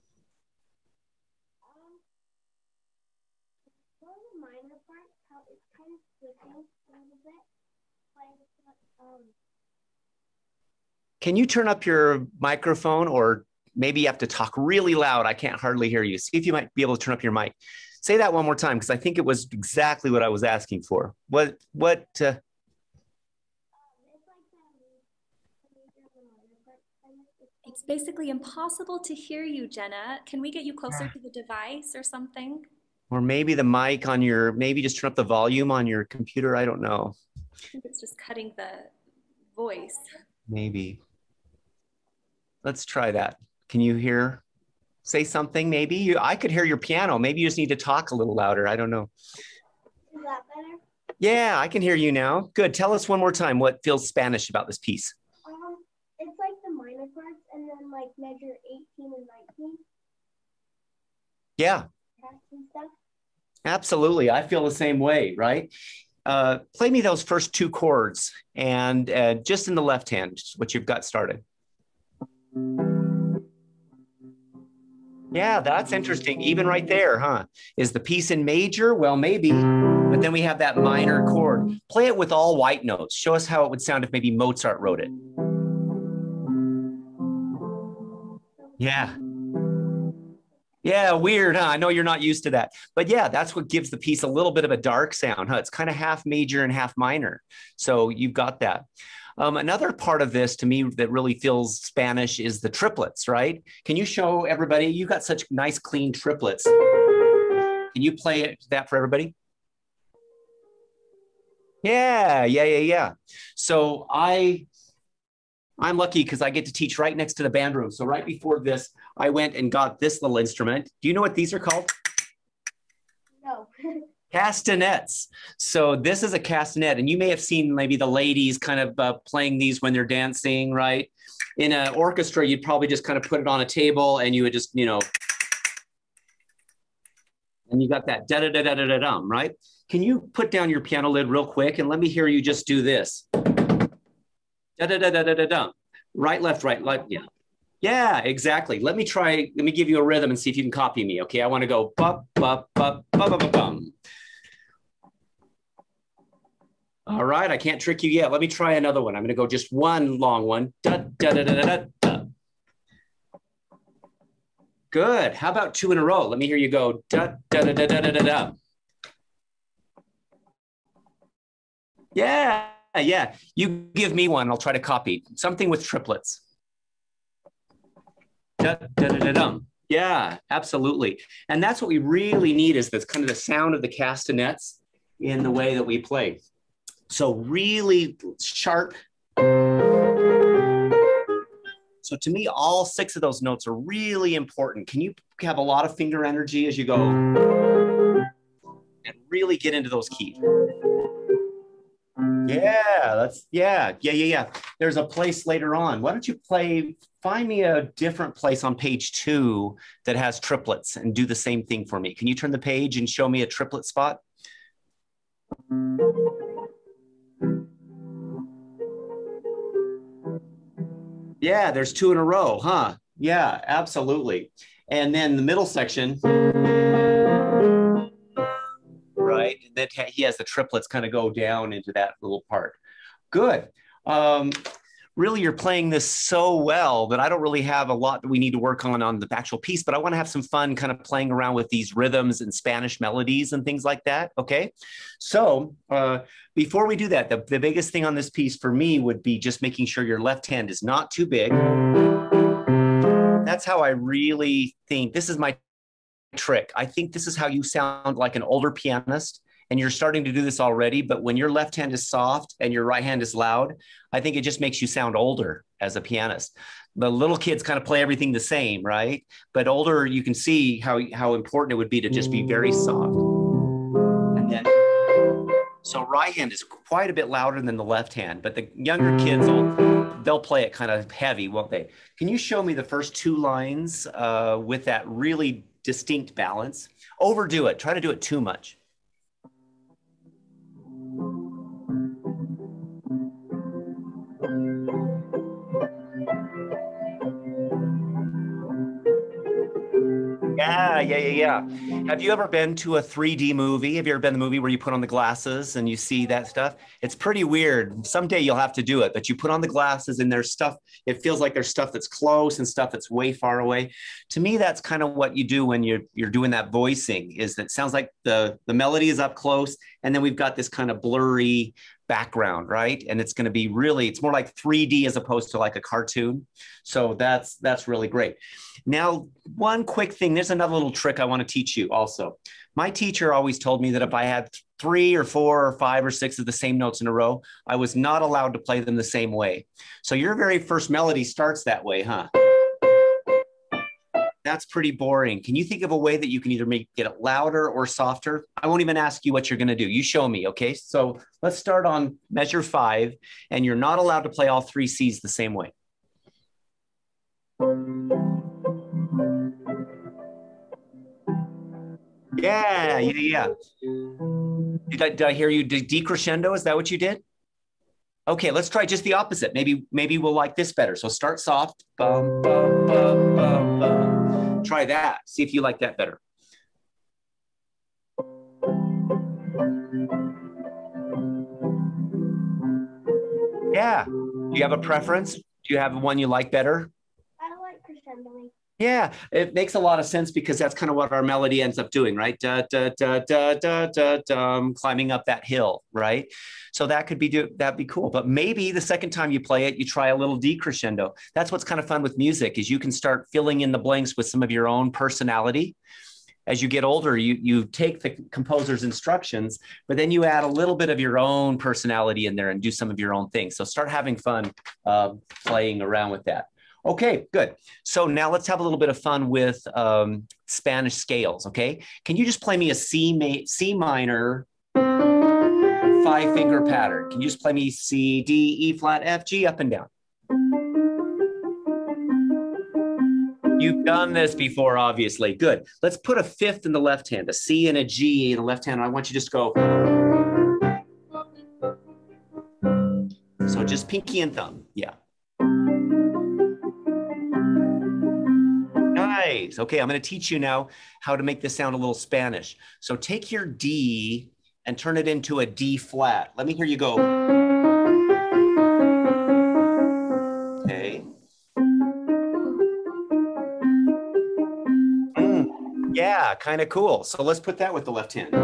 Can you turn up your microphone, or maybe you have to talk really loud? I can't hardly hear you. See if you might be able to turn up your mic. Say that one more time, because I think it was exactly what I was asking for. What, what, uh... It's basically impossible to hear you, Jenna. Can we get you closer to the device or something? Or maybe the mic on your, maybe just turn up the volume on your computer. I don't know. I think it's just cutting the voice. Maybe. Let's try that. Can you hear? Say something, maybe. You, I could hear your piano. Maybe you just need to talk a little louder. I don't know. Is that better? Yeah, I can hear you now. Good. Tell us one more time what feels Spanish about this piece. Um, it's like the minor parts and then like measure eighteen and nineteen. Yeah. And stuff. Absolutely. I feel the same way, right? Uh, play me those first two chords and uh, just in the left hand, what you've got started. Yeah, that's interesting. Even right there, huh? Is the piece in major? Well, maybe. But then we have that minor chord. Play it with all white notes. Show us how it would sound if maybe Mozart wrote it. Yeah. Yeah, weird, huh? I know you're not used to that. But yeah, that's what gives the piece a little bit of a dark sound, huh? It's kind of half major and half minor. So you've got that. Um, another part of this to me that really feels Spanish is the triplets, right? Can you show everybody? You got such nice, clean triplets. Can you play it, that for everybody? Yeah, yeah, yeah, yeah. So I, I'm lucky because I get to teach right next to the band room. So right before this, I went and got this little instrument. Do you know what these are called? No. Castanets. So this is a castanet, and you may have seen maybe the ladies kind of uh, playing these when they're dancing, right? In an orchestra, you'd probably just kind of put it on a table and you would just, you know, and you got that da-da-da-da-da-dum, right? Can you put down your piano lid real quick and let me hear you just do this? Da-da-da-da-da-da-dum. Right, left, right, left, yeah. Yeah, exactly. Let me try, let me give you a rhythm and see if you can copy me, okay? I want to go ba ba ba ba ba ba bum. All right, I can't trick you yet. Let me try another one. I'm going to go just one long one. Da, da, da, da, da, da, da. Good. How about two in a row? Let me hear you go. Da, da, da, da, da, da, da, da. Yeah, yeah. You give me one. I'll try to copy. Something with triplets. Da, da, da, da, dum. Yeah, absolutely. And that's what we really need is this kind of the sound of the castanets in the way that we play. So really sharp. So to me, all six of those notes are really important. Can you have a lot of finger energy as you go and really get into those keys? Yeah, that's, yeah, yeah, yeah, yeah. There's a place later on. Why don't you play, find me a different place on page two that has triplets and do the same thing for me. Can you turn the page and show me a triplet spot? Yeah, there's two in a row, huh? Yeah, absolutely. And then the middle section, right? That he has the triplets kind of go down into that little part. Good. Um, really, you're playing this so well that I don't really have a lot that we need to work on on the actual piece, but I want to have some fun kind of playing around with these rhythms and Spanish melodies and things like that, okay? So uh, before we do that, the, the biggest thing on this piece for me would be just making sure your left hand is not too big. That's how I really think, this is my trick. I think this is how you sound like an older pianist, and you're starting to do this already, but when your left hand is soft and your right hand is loud, I think it just makes you sound older as a pianist. The little kids kind of play everything the same, right? But older, you can see how, how important it would be to just be very soft. And then, so right hand is quite a bit louder than the left hand, but the younger kids, will, they'll play it kind of heavy, won't they? Can you show me the first two lines uh, with that really distinct balance? Overdo it, try to do it too much. Yeah, yeah, yeah, yeah. Have you ever been to a three D movie? Have you ever been to the movie where you put on the glasses and you see that stuff? It's pretty weird. Someday you'll have to do it, but you put on the glasses and there's stuff, it feels like there's stuff that's close and stuff that's way far away. To me, that's kind of what you do when you're, you're doing that voicing, is that it sounds like the, the melody is up close and then we've got this kind of blurry background, right? And it's going to be really, it's more like three D as opposed to like a cartoon. So that's, that's really great. Now, one quick thing, there's another little trick I want to teach you also. My teacher always told me that if I had three or four or five or six of the same notes in a row, I was not allowed to play them the same way. So your very first melody starts that way, huh? That's pretty boring. Can you think of a way that you can either make get it louder or softer? I won't even ask you what you're going to do. You show me, okay? So let's start on measure five, and you're not allowed to play all three C's the same way. Yeah, yeah, yeah. Did I, did I hear you decrescendo? Is that what you did? Okay, let's try just the opposite. Maybe maybe we'll like this better. So start soft. Bum, bum, bum, bum, bum. Try that. See if you like that better. Yeah. Do you have a preference? Do you have one you like better? I like crescendoing. Yeah, it makes a lot of sense because that's kind of what our melody ends up doing, right? Da, da, da, da, da, da, dum, climbing up that hill, right? So that could be do that'd be cool. But maybe the second time you play it, you try a little decrescendo. That's what's kind of fun with music is you can start filling in the blanks with some of your own personality. As you get older, you you take the composer's instructions, but then you add a little bit of your own personality in there and do some of your own things. So start having fun uh, playing around with that. Okay, good. So now let's have a little bit of fun with um, Spanish scales, okay? Can you just play me a C, ma C minor five finger pattern? Can you just play me C, D, E flat, F, G, up and down? You've done this before, obviously. Good. Let's put a fifth in the left hand, a C and a G in the left hand. I want you to just go. So just pinky and thumb, yeah. Nice. Okay, I'm going to teach you now how to make this sound a little Spanish. So take your D and turn it into a D flat. Let me hear you go. Okay. Mm, yeah, kind of cool. So let's put that with the left hand.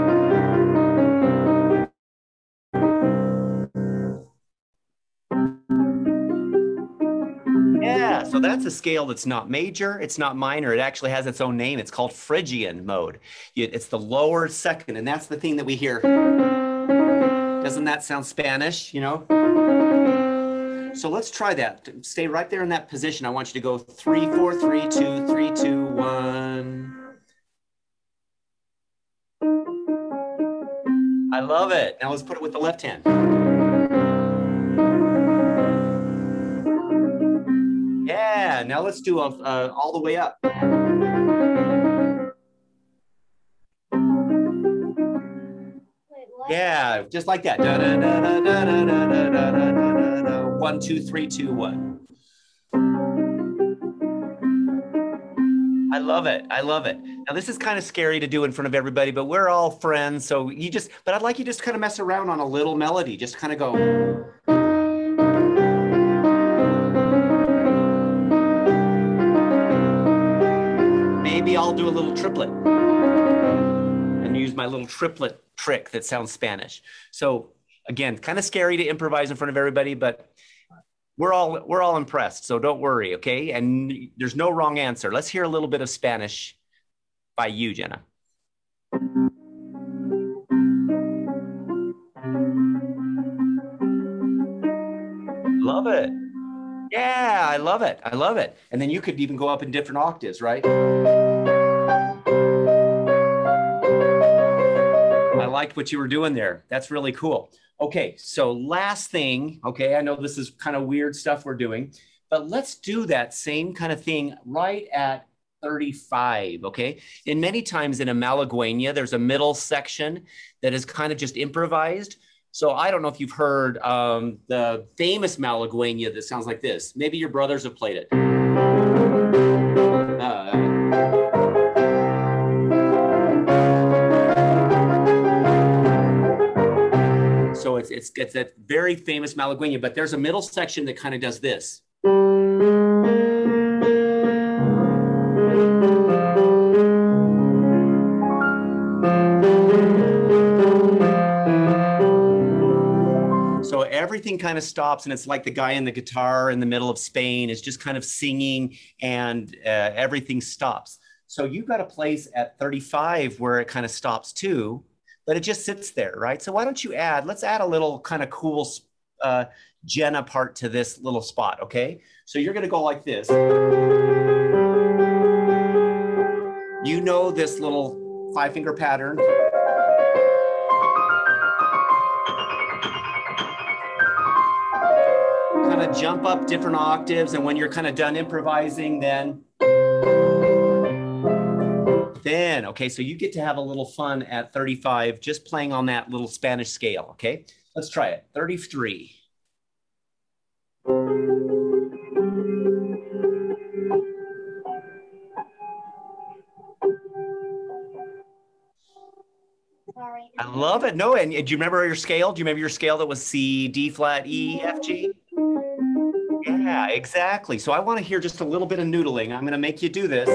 Yeah, so that's a scale that's not major, it's not minor, it actually has its own name. It's called Phrygian mode. It's the lower second, and that's the thing that we hear. Doesn't that sound Spanish, you know? So let's try that. Stay right there in that position. I want you to go three, four, three, two, three, two, one. I love it. Now let's put it with the left hand. Yeah, now let's do a, uh, all the way up. Wait, yeah, just like that. Da, da, da, da, da, da, da, da, da, da, da. One, two, three, two, one. I love it. I love it. Now this is kind of scary to do in front of everybody, but we're all friends. So you just, but I'd like you just kind of mess around on a little melody. Just kind of go. Maybe I'll do a little triplet and use my little triplet trick that sounds Spanish. So again, kind of scary to improvise in front of everybody, but we're all we're all impressed. So don't worry, okay? And there's no wrong answer. Let's hear a little bit of Spanish by you, Jenna. Love it. Yeah, I love it. I love it. And then you could even go up in different octaves, right? I liked what you were doing there. That's really cool. Okay, so last thing, okay, I know this is kind of weird stuff we're doing, but let's do that same kind of thing right at thirty-five, okay? And many times in a Malaguena, there's a middle section that is kind of just improvised. So I don't know if you've heard um, the famous Malaguena that sounds like this. Maybe your brothers have played it. Uh, so it's, it's, it's a very famous Malaguena, but there's a middle section that kind of does this. So everything kind of stops, and it's like the guy in the guitar in the middle of Spain is just kind of singing, and uh, everything stops. So you've got a place at thirty-five where it kind of stops too, but it just sits there, right? So why don't you add, let's add a little kind of cool uh, Jenna part to this little spot, okay? So you're gonna go like this. You know this little five finger pattern. Kind of jump up different octaves, and when you're kind of done improvising, then, then, okay, so you get to have a little fun at thirty-five, just playing on that little Spanish scale, okay? Let's try it, thirty-three. I love it. No, and, and do you remember your scale? Do you remember your scale that was C, D flat, E, F, G? Yeah, exactly. So I want to hear just a little bit of noodling. I'm going to make you do this.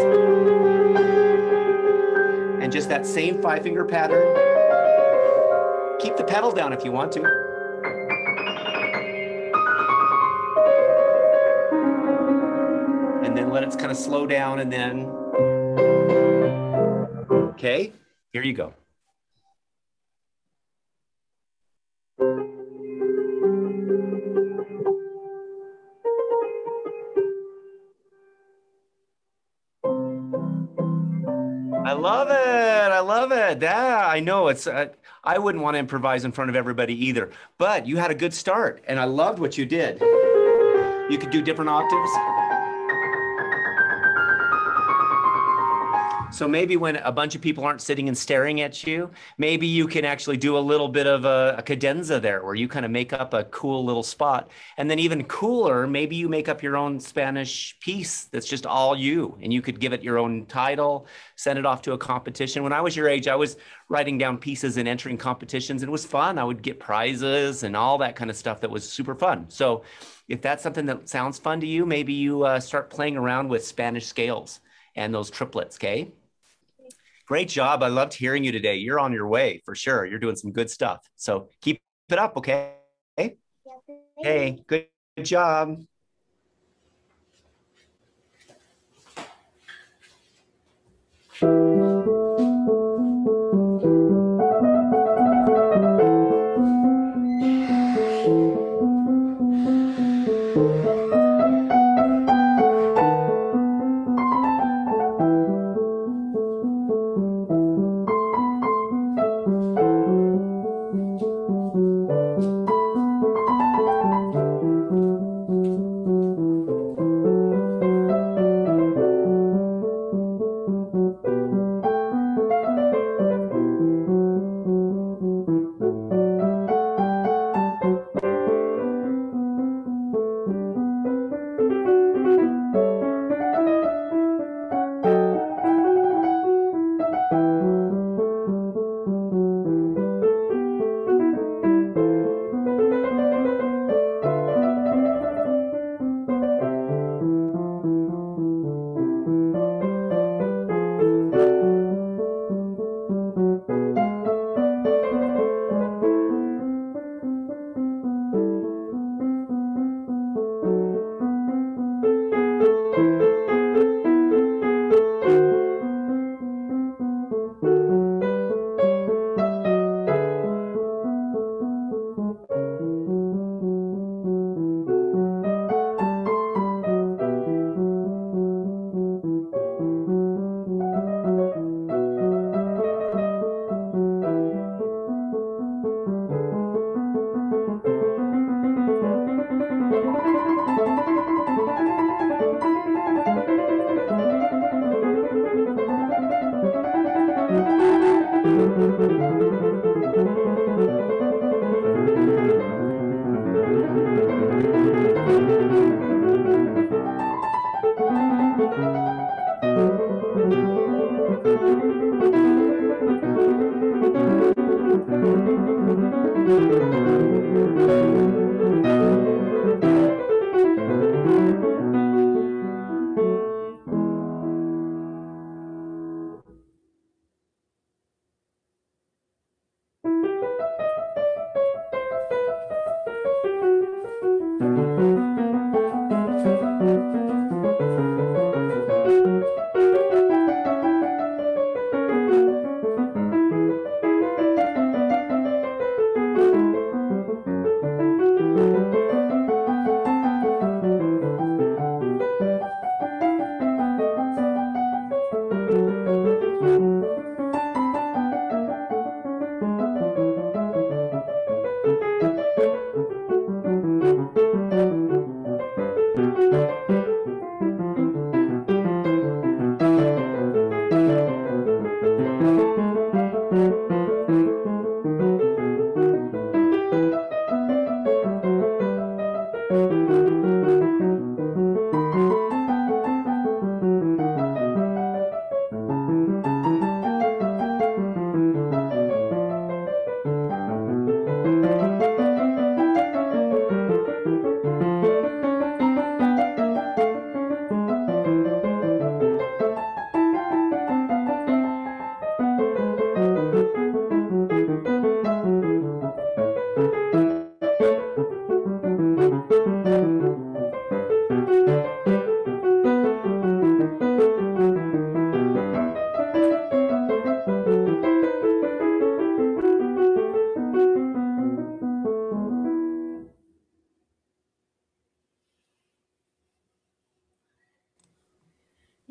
And just that same five finger pattern. Keep the pedal down if you want to. And then let it kind of slow down and then. Okay, here you go. I love it. I love it. Yeah, I know it's, uh, I wouldn't want to improvise in front of everybody either, but you had a good start and I loved what you did. You could do different octaves. So maybe when a bunch of people aren't sitting and staring at you, maybe you can actually do a little bit of a, a cadenza there where you kind of make up a cool little spot. And then even cooler, maybe you make up your own Spanish piece that's just all you, and you could give it your own title, send it off to a competition. When I was your age, I was writing down pieces and entering competitions, and it was fun. I would get prizes and all that kind of stuff that was super fun. So if that's something that sounds fun to you, maybe you uh, start playing around with Spanish scales and those triplets, okay? Great job. I loved hearing you today. You're on your way for sure. You're doing some good stuff. So keep it up, okay? Hey, good, good job.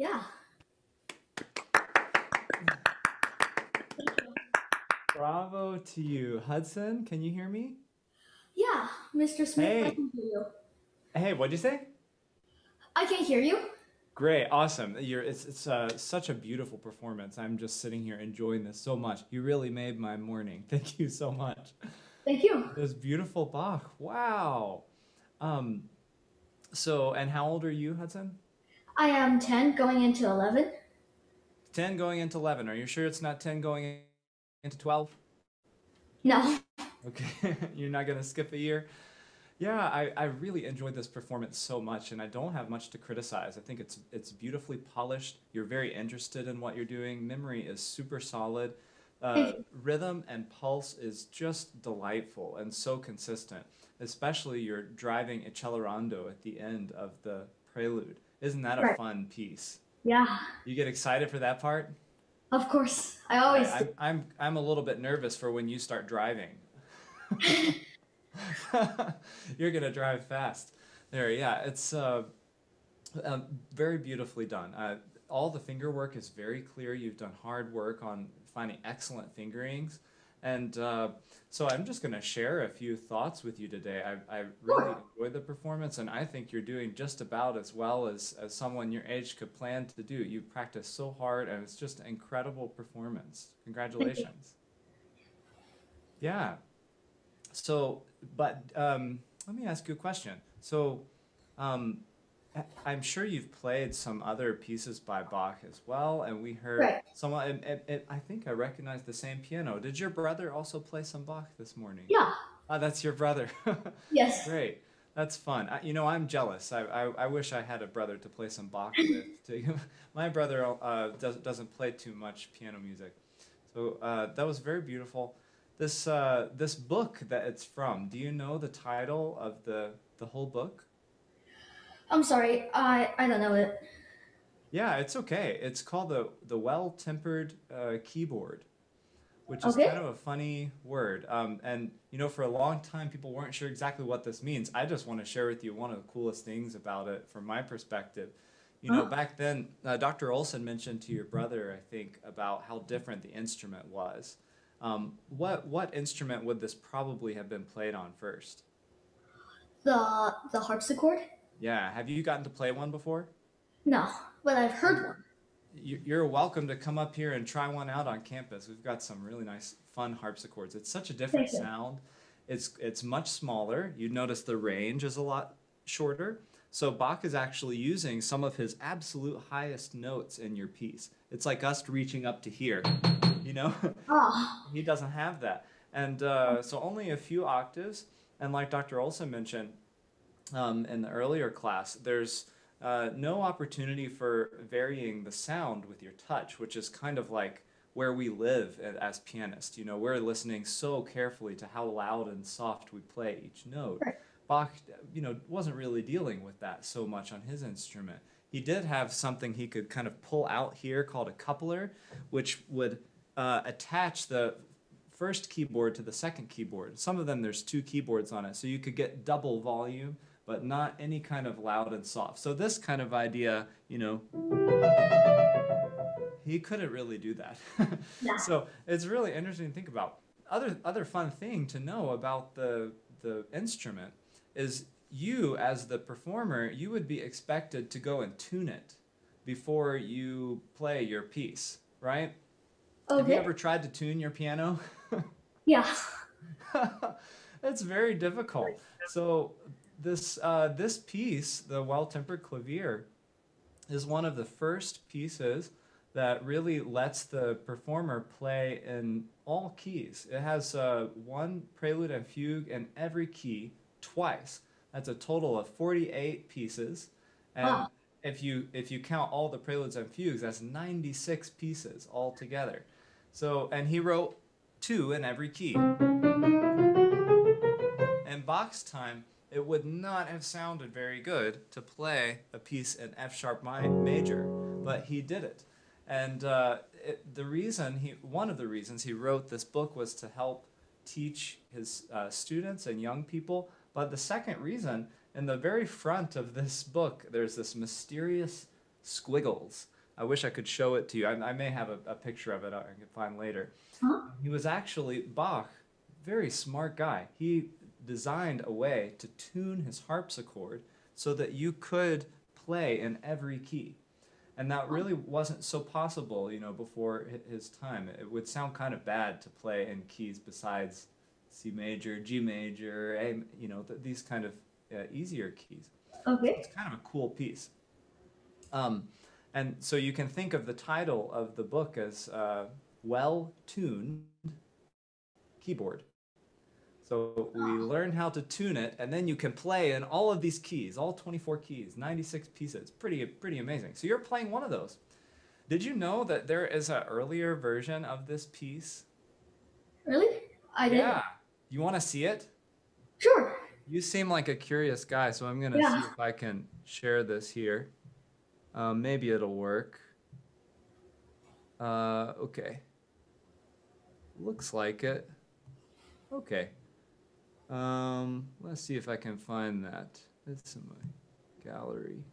Yeah. Bravo to you. Hudson, can you hear me? Yeah, Mister Smith, Hey. I can hear you. Hey, what'd you say? I can hear you. Great, awesome. You're, it's it's uh, such a beautiful performance. I'm just sitting here enjoying this so much. You really made my morning. Thank you so much. Thank you. This beautiful Bach. Wow. Um, so, and how old are you, Hudson? I am ten, going into eleven. ten going into eleven. Are you sure it's not ten going into twelve? No. Okay, you're not going to skip a year? Yeah, I, I really enjoyed this performance so much, and I don't have much to criticize. I think it's it's beautifully polished. You're very interested in what you're doing. Memory is super solid. Uh, rhythm and pulse is just delightful and so consistent, especially your driving accelerando at the end of the prelude. Isn't that a Right. fun piece? Yeah, You get excited for that part? of course. I always I, do. I'm, I'm, I'm a little bit nervous for when you start driving. You're gonna drive fast. There, yeah, it's uh, um, very beautifully done. Uh, all the finger work is very clear. You've done hard work on finding excellent fingerings. And uh, so I'm just gonna share a few thoughts with you today. I, I really enjoyed the performance, and I think you're doing just about as well as, as someone your age could plan to do. You practice so hard, and it's just an incredible performance. Congratulations. Yeah. So, but um, let me ask you a question. So, um, I- I'm sure you've played some other pieces by Bach as well, and we heard Right. someone. And, and, and I think I recognized the same piano. Did your brother also play some Bach this morning? Yeah. Ah, that's your brother. Yes. Great. That's fun. I, you know, I'm jealous. I, I I wish I had a brother to play some Bach with. To, my brother uh, does, doesn't play too much piano music, so uh, that was very beautiful. This uh, this book that it's from. Do you know the title of the the whole book? I'm sorry. I I don't know it. Yeah, it's okay. It's called the the Well-Tempered uh, Keyboard, which is Okay. kind of a funny word. Um, and you know, for a long time, people weren't sure exactly what this means. I just want to share with you one of the coolest things about it from my perspective. You know, Huh? back then, uh, Doctor Olson mentioned to your brother, I think, about how different the instrument was. Um, what what instrument would this probably have been played on first? The the harpsichord? Yeah, have you gotten to play one before? No, but I've heard one. You- You're welcome to come up here and try one out on campus. We've got some really nice, fun harpsichords. It's such a different Thank you. sound. It's it's much smaller. You'd notice the range is a lot shorter. So Bach is actually using some of his absolute highest notes in your piece. It's like us reaching up to here, you know? Ah, He doesn't have that. And uh, so only a few octaves. And like Doctor Olson mentioned um, in the earlier class, there's uh, no opportunity for varying the sound with your touch, which is kind of like where we live a- as pianists. You know, we're listening so carefully to how loud and soft we play each note. Right. Bach, you know, wasn't really dealing with that so much on his instrument. He did have something he could kind of pull out here called a coupler, which would uh, attach the first keyboard to the second keyboard. Some of them, there's two keyboards on it, so you could get double volume, but not any kind of loud and soft. So this kind of idea, you know, he couldn't really do that. yeah. So it's really interesting to think about. Other other fun thing to know about the the instrument is you as the performer, you would be expected to go and tune it before you play your piece, right? Have you Okay. ever tried to tune your piano? Yeah. It's very difficult. So this uh, this piece, the Well-Tempered Clavier, is one of the first pieces that really lets the performer play in all keys. It has uh, one prelude and fugue in every key twice. That's a total of forty-eight pieces. And Wow. if you if you count all the preludes and fugues, that's ninety-six pieces altogether. So, and he wrote two in every key. In Bach's time, it would not have sounded very good to play a piece in F sharp mi- major, but he did it. And uh, it, the reason he, one of the reasons he wrote this book was to help teach his uh, students and young people. But the second reason, in the very front of this book, there's this mysterious squiggles. I wish I could show it to you. I, I may have a, a picture of it I can find later. Huh? He was actually, Bach, very smart guy. He designed a way to tune his harpsichord so that you could play in every key. And that really wasn't so possible, you know, before his time. It would sound kind of bad to play in keys besides C major, G major, A, you know, th these kind of uh, easier keys. Okay. So it's kind of a cool piece. Um, and so you can think of the title of the book as uh, Well-Tuned Keyboard. So we learn how to tune it, and then you can play in all of these keys, all twenty-four keys, ninety-six pieces. Pretty, pretty amazing. So you're playing one of those. Did you know that there is an earlier version of this piece? Really? I didn't. Yeah. You want to see it? Sure. You seem like a curious guy, so I'm going to Yeah. see if I can share this here. Uh, maybe it'll work. Uh, okay. Looks like it. Okay. Um, let's see if I can find that. It's in my gallery.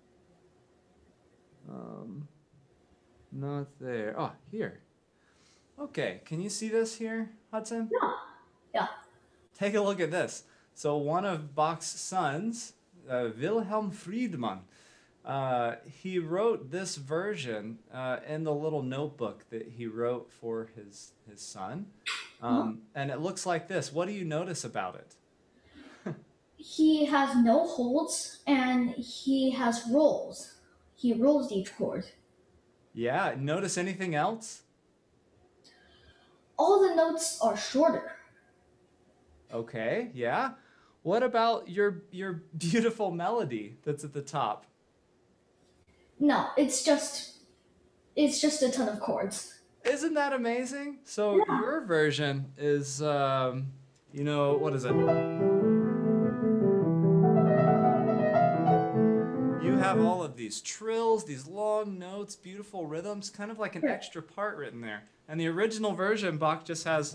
Um, not there. Oh, here. Okay, can you see this here, Hudson? Yeah. Yeah. Take a look at this. So one of Bach's sons, uh, Wilhelm Friedmann, uh, he wrote this version uh, in the little notebook that he wrote for his, his son. Um, and it looks like this. What do you notice about it? He has no holds and he has rolls. He rolls each chord. Yeah, notice anything else? All the notes are shorter. Okay, yeah. What about your your beautiful melody that's at the top? No, it's just it's just a ton of chords. Isn't that amazing? So Yeah. your version is, um, you know, what is it? You have all of these trills, these long notes, beautiful rhythms, kind of like an extra part written there. And the original version, Bach just has...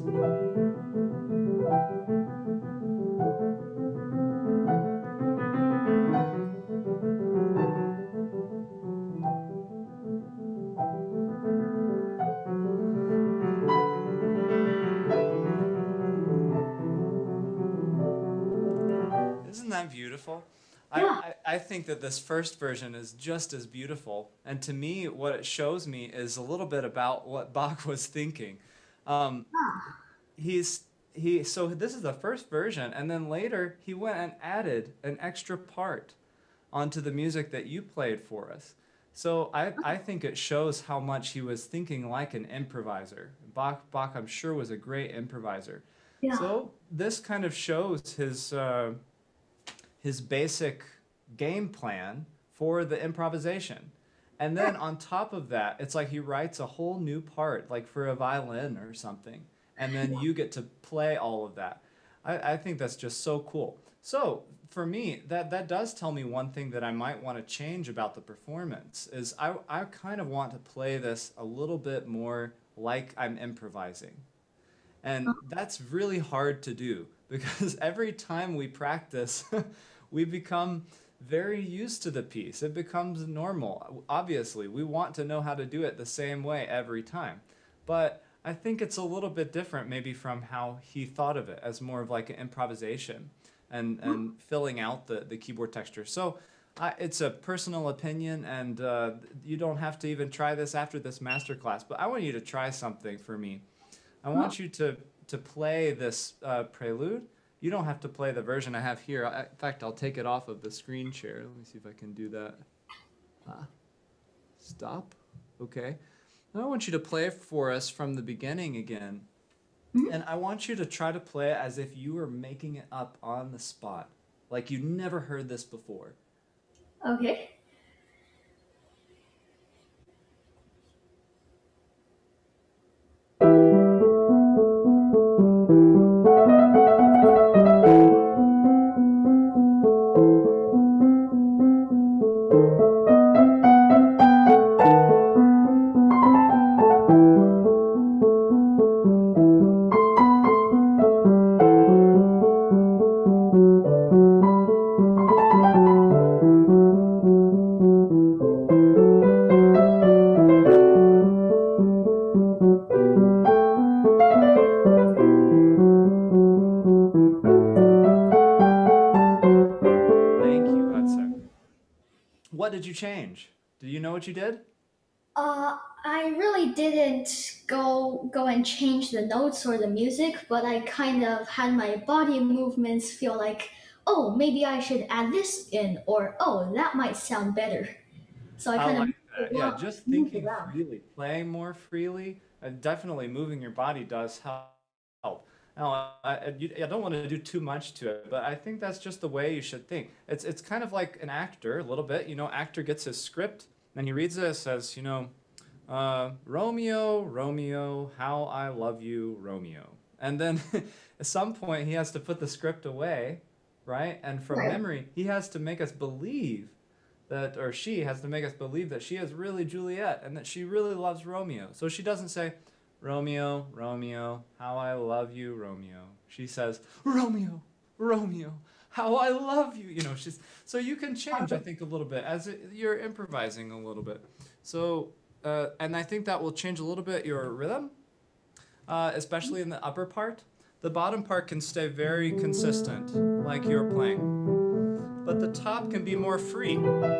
Isn't that beautiful? I, Yeah. I, I think that this first version is just as beautiful. And to me, what it shows me is a little bit about what Bach was thinking. Um, he's he so this is the first version, and then later he went and added an extra part onto the music that you played for us. So I, I think it shows how much he was thinking like an improviser. Bach, Bach I'm sure, was a great improviser. Yeah. So this kind of shows his... Uh, his basic game plan for the improvisation. And then on top of that, it's like he writes a whole new part, like for a violin or something. And then you get to play all of that. I, I think that's just so cool. So for me, that, that does tell me one thing that I might want to change about the performance is I, I kind of want to play this a little bit more like I'm improvising. And that's really hard to do because every time we practice, we become very used to the piece. It becomes normal. Obviously, we want to know how to do it the same way every time. But I think it's a little bit different maybe from how he thought of it as more of like an improvisation and, and filling out the, the keyboard texture. So I, it's a personal opinion, and uh, you don't have to even try this after this masterclass. But I want you to try something for me. I want you to, to play this uh, prelude. You don't have to play the version I have here. I, in fact, I'll take it off of the screen share. Let me see if I can do that. Ah, stop. Okay. Now I want you to play for us from the beginning again. Mm-hmm. And I want you to try to play it as if you were making it up on the spot. Like you never heard this before. Okay. what did you change? Do you know what you did? Uh, I really didn't go go and change the notes or the music, but I kind of had my body movements feel like, oh, maybe I should add this in, or oh, that might sound better. So I I kind of like moved that. Yeah, around- just moved thinking around. freely, playing more freely, and definitely moving your body does help. Now, I, I, you, I don't want to do too much to it, but I think that's just the way you should think. It's it's kind of like an actor, a little bit. You know, actor gets his script, and he reads it, says, you know, uh, Romeo, Romeo, how I love you, Romeo. And then at some point, he has to put the script away, right? And from Right. memory, he has to make us believe that, or she has to make us believe that she is really Juliet and that she really loves Romeo. So she doesn't say, Romeo, Romeo, how I love you, Romeo. She says, Romeo, Romeo, how I love you. You know, she's, so you can change, I think, a little bit as it, you're improvising a little bit. So, uh, and I think that will change a little bit your rhythm, uh, especially in the upper part. The bottom part can stay very consistent, like you're playing. But the top can be more free.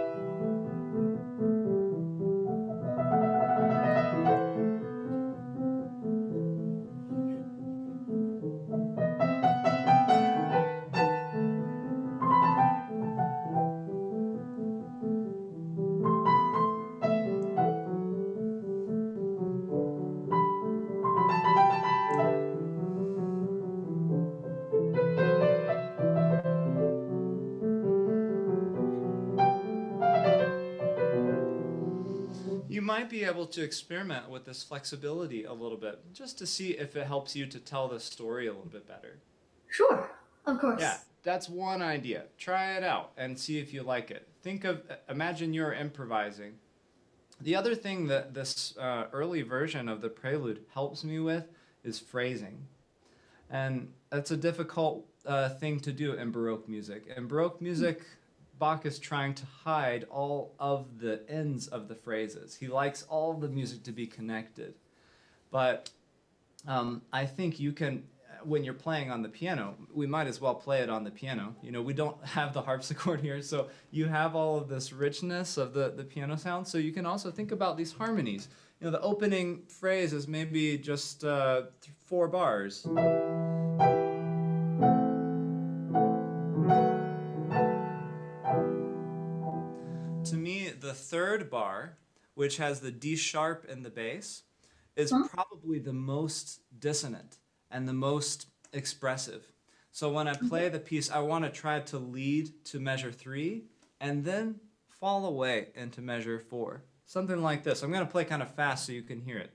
You might be able to experiment with this flexibility a little bit, just to see if it helps you to tell the story a little bit better. Sure, of course. Yeah, that's one idea. Try it out and see if you like it. Think of, imagine you're improvising. The other thing that this uh, early version of the Prelude helps me with is phrasing. And that's a difficult uh, thing to do in Baroque music. In Baroque music, Bach is trying to hide all of the ends of the phrases. He likes all of the music to be connected. But um, I think you can, when you're playing on the piano, we might as well play it on the piano. You know, we don't have the harpsichord here, so you have all of this richness of the, the piano sound. So you can also think about these harmonies. You know, the opening phrase is maybe just uh, four bars. To me, the third bar, which has the D sharp in the bass, is Huh? probably the most dissonant and the most expressive. So when I play the piece, I want to try to lead to measure three and then fall away into measure four. Something like this. I'm going to play kind of fast so you can hear it.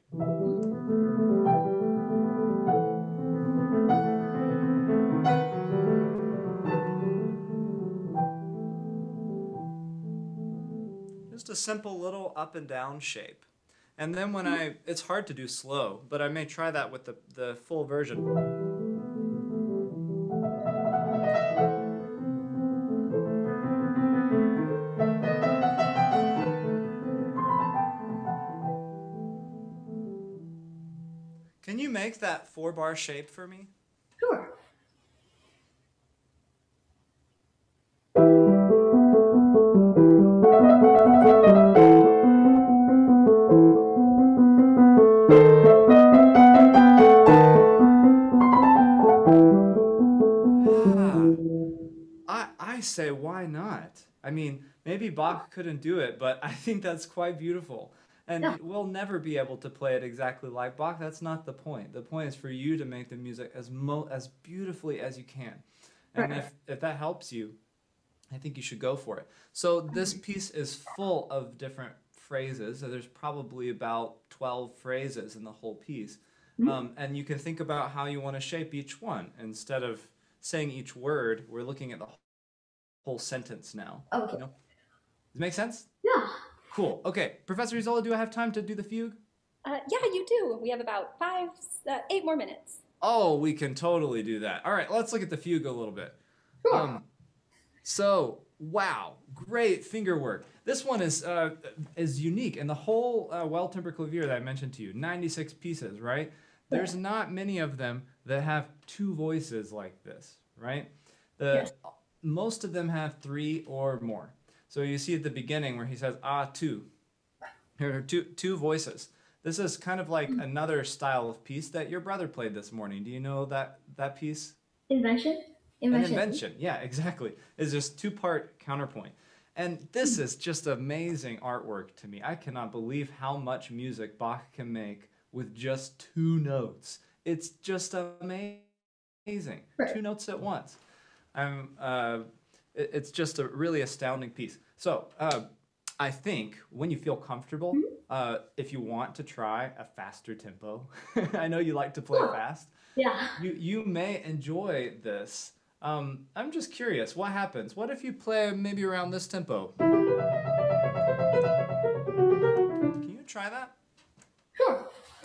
Just a simple little up and down shape. And then when I, it's hard to do slow, but I may try that with the, the full version. Can you make that four bar shape for me? Sure. I, I say, why not? I mean, maybe Bach couldn't do it, but I think that's quite beautiful. And Yeah. we'll never be able to play it exactly like Bach. That's not the point. The point is for you to make the music as mo as beautifully as you can. And Right. if, if that helps you, I think you should go for it. So this piece is full of different phrases. So there's probably about twelve phrases in the whole piece. Um, and you can think about how you want to shape each one. Instead of saying each word, we're looking at the whole sentence now. Okay. You know? Does it make sense? Yeah. Cool. Okay. Professor Isola, do I have time to do the fugue? Uh, yeah, you do. We have about five, uh, eight more minutes. Oh, we can totally do that. All right, let's look at the fugue a little bit. Sure. Um, so, wow, great finger work. This one is uh, is unique. And the whole uh, well-tempered clavier that I mentioned to you, ninety-six pieces, right? There's not many of them that have two voices like this, right? The, Yes. Most of them have three or more. So you see at the beginning where he says, ah, two. Here are two, two voices. This is kind of like another style of piece that your brother played this morning. Do you know that, that piece? Invention? Invention. An invention, yeah, exactly. It's just two-part counterpoint. And this is just amazing artwork to me. I cannot believe how much music Bach can make with just two notes. It's just amazing. Right. Two notes at once. I'm, uh, it, it's just a really astounding piece. So uh, I think when you feel comfortable, uh, if you want to try a faster tempo, I know you like to play fast. Yeah. You, you may enjoy this. Um, I'm just curious, what happens? What if you play maybe around this tempo? Can you try that? Sure.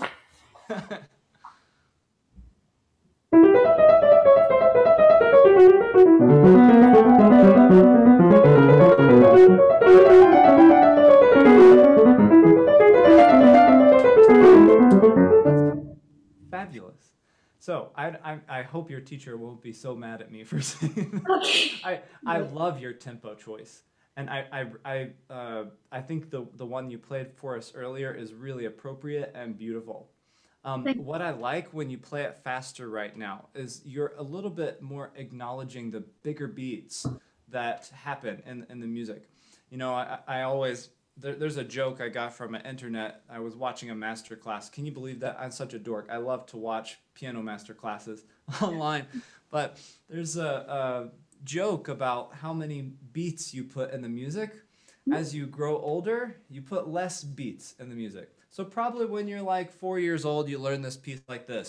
Fabulous. So I, I, I hope your teacher won't be so mad at me for saying that. Okay. I, I love your tempo choice. And I, I, I, uh, I think the, the one you played for us earlier is really appropriate and beautiful. Um, what I like when you play it faster right now is you're a little bit more acknowledging the bigger beats that happen in, in the music. You know, I, I always... There, there's a joke I got from the internet. I was watching a master class. Can you believe that? I'm such a dork. I love to watch piano master classes online. But there's a, a joke about how many beats you put in the music. As you grow older, you put less beats in the music. So probably when you're like four years old, you learn this piece like this.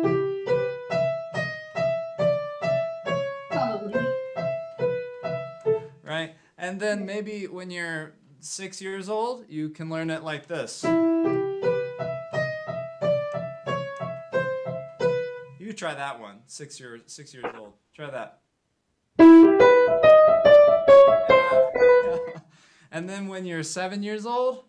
Probably. Right? And then maybe when you're six years old, you can learn it like this. You try that one, six years, six years old. Try that. Yeah. And then when you're seven years old,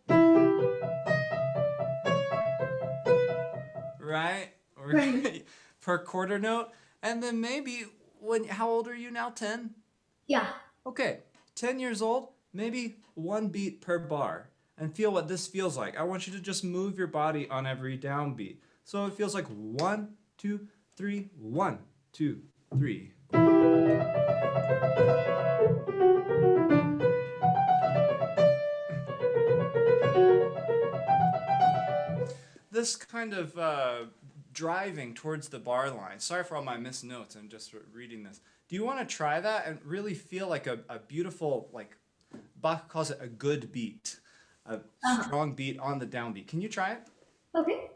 right? Right. Per quarter note. And then maybe when, how old are you now? ten? Yeah. Okay, ten years old. Maybe one beat per bar, and feel what this feels like. I want you to just move your body on every downbeat. So it feels like one, two, three, one, two, three. This kind of uh, driving towards the bar line. Sorry for all my missed notes. I'm just reading this. Do you want to try that and really feel like a, a beautiful, like, Bach calls it a good beat, a uh-huh. strong beat on the downbeat. Can you try it? Okay.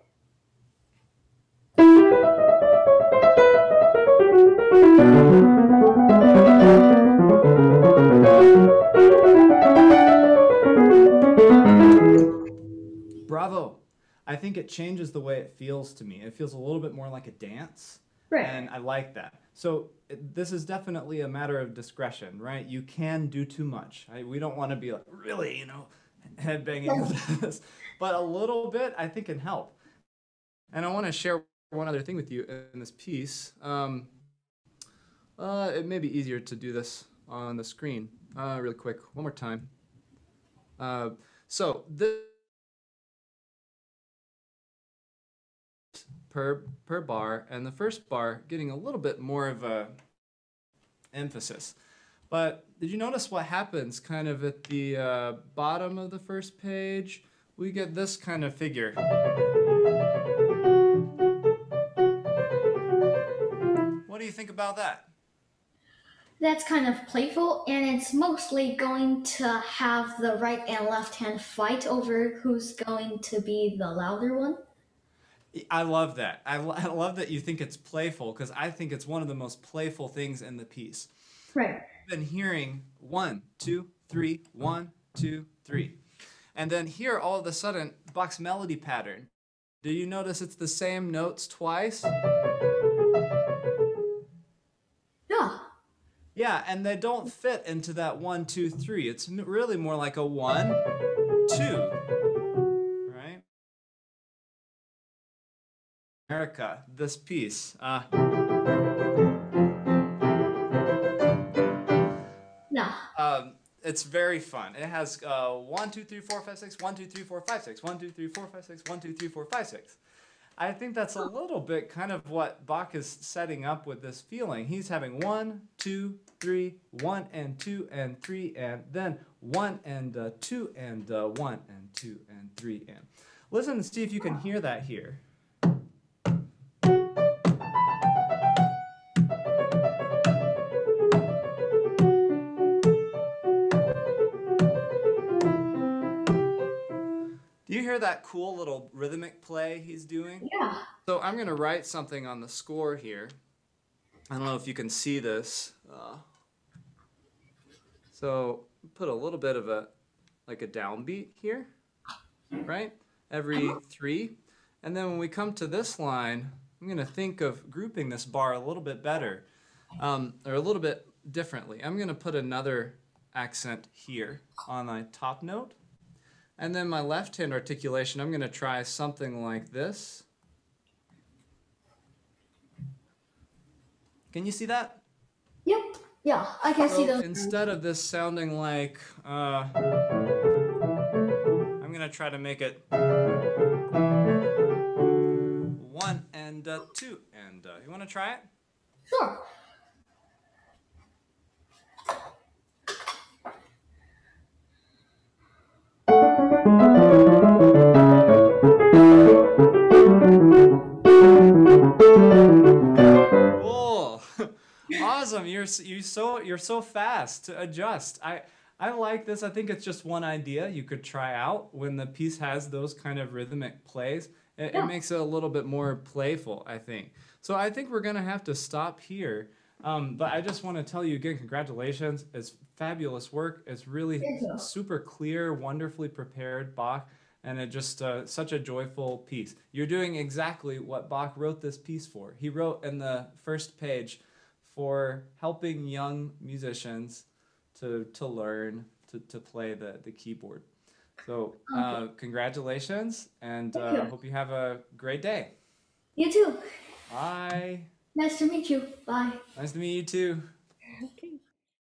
Bravo. I think it changes the way it feels to me. It feels a little bit more like a dance. Right. And I like that. So it, this is definitely a matter of discretion, right? You can do too much. I, we don't want to be like, really, you know, headbanging with this. But a little bit, I think, can help. And I want to share one other thing with you in this piece. Um, uh, it may be easier to do this on the screen. Uh, really quick, one more time. Uh, so this per per bar, and the first bar getting a little bit more of a emphasis. But did you notice what happens kind of at the uh, bottom of the first page? We get this kind of figure. What do you think about that? That's kind of playful, and it's mostly going to have the right and left hand fight over who's going to be the louder one. I love that. I, lo I love that you think it's playful, because I think it's one of the most playful things in the piece. Right. I've been hearing one, two, three, one, two, three. And then here, all of a sudden, Bach's melody pattern. Do you notice it's the same notes twice? Yeah. Yeah, and they don't fit into that one, two, three. It's really more like a one, two. America, this piece. Uh, no. Um, it's very fun. It has uh, one, two, three, four, five, six, one, two, three, four, five, six, one, two, three, four, five, six, one, two, three, four, five, six. I think that's a little bit kind of what Bach is setting up with this feeling. He's having one, two, three, one and two and three, and then one and uh, two and uh, one and two and three and. Listen and see if you can hear that here. Do you hear that cool little rhythmic play he's doing? Yeah. So I'm going to write something on the score here. I don't know if you can see this. Uh, so put a little bit of a, like a downbeat here, right? Every three. And then when we come to this line, I'm going to think of grouping this bar a little bit better, um, or a little bit differently. I'm going to put another accent here on my top note. And then my left hand articulation, I'm going to try something like this. Can you see that? Yep. Yeah, I can so see those. Instead of this sounding like, uh, I'm going to try to make it one and uh, two. And uh, you want to try it? Sure. Cool. Awesome. You're you so you're so fast to adjust. I I like this. I think it's just one idea you could try out when the piece has those kind of rhythmic plays. It, Yeah. it makes it a little bit more playful, I think. So I think we're gonna have to stop here. Um, but I just want to tell you again, congratulations. It's fabulous work. It's really Thank you. super clear, wonderfully prepared Bach, and it just uh, such a joyful piece. You're doing exactly what Bach wrote this piece for. He wrote in the first page for helping young musicians to to learn to, to play the, the keyboard. So uh, congratulations, and Thank uh, you. hope you have a great day. You too. Bye. Nice to meet you. Bye. Nice to meet you too.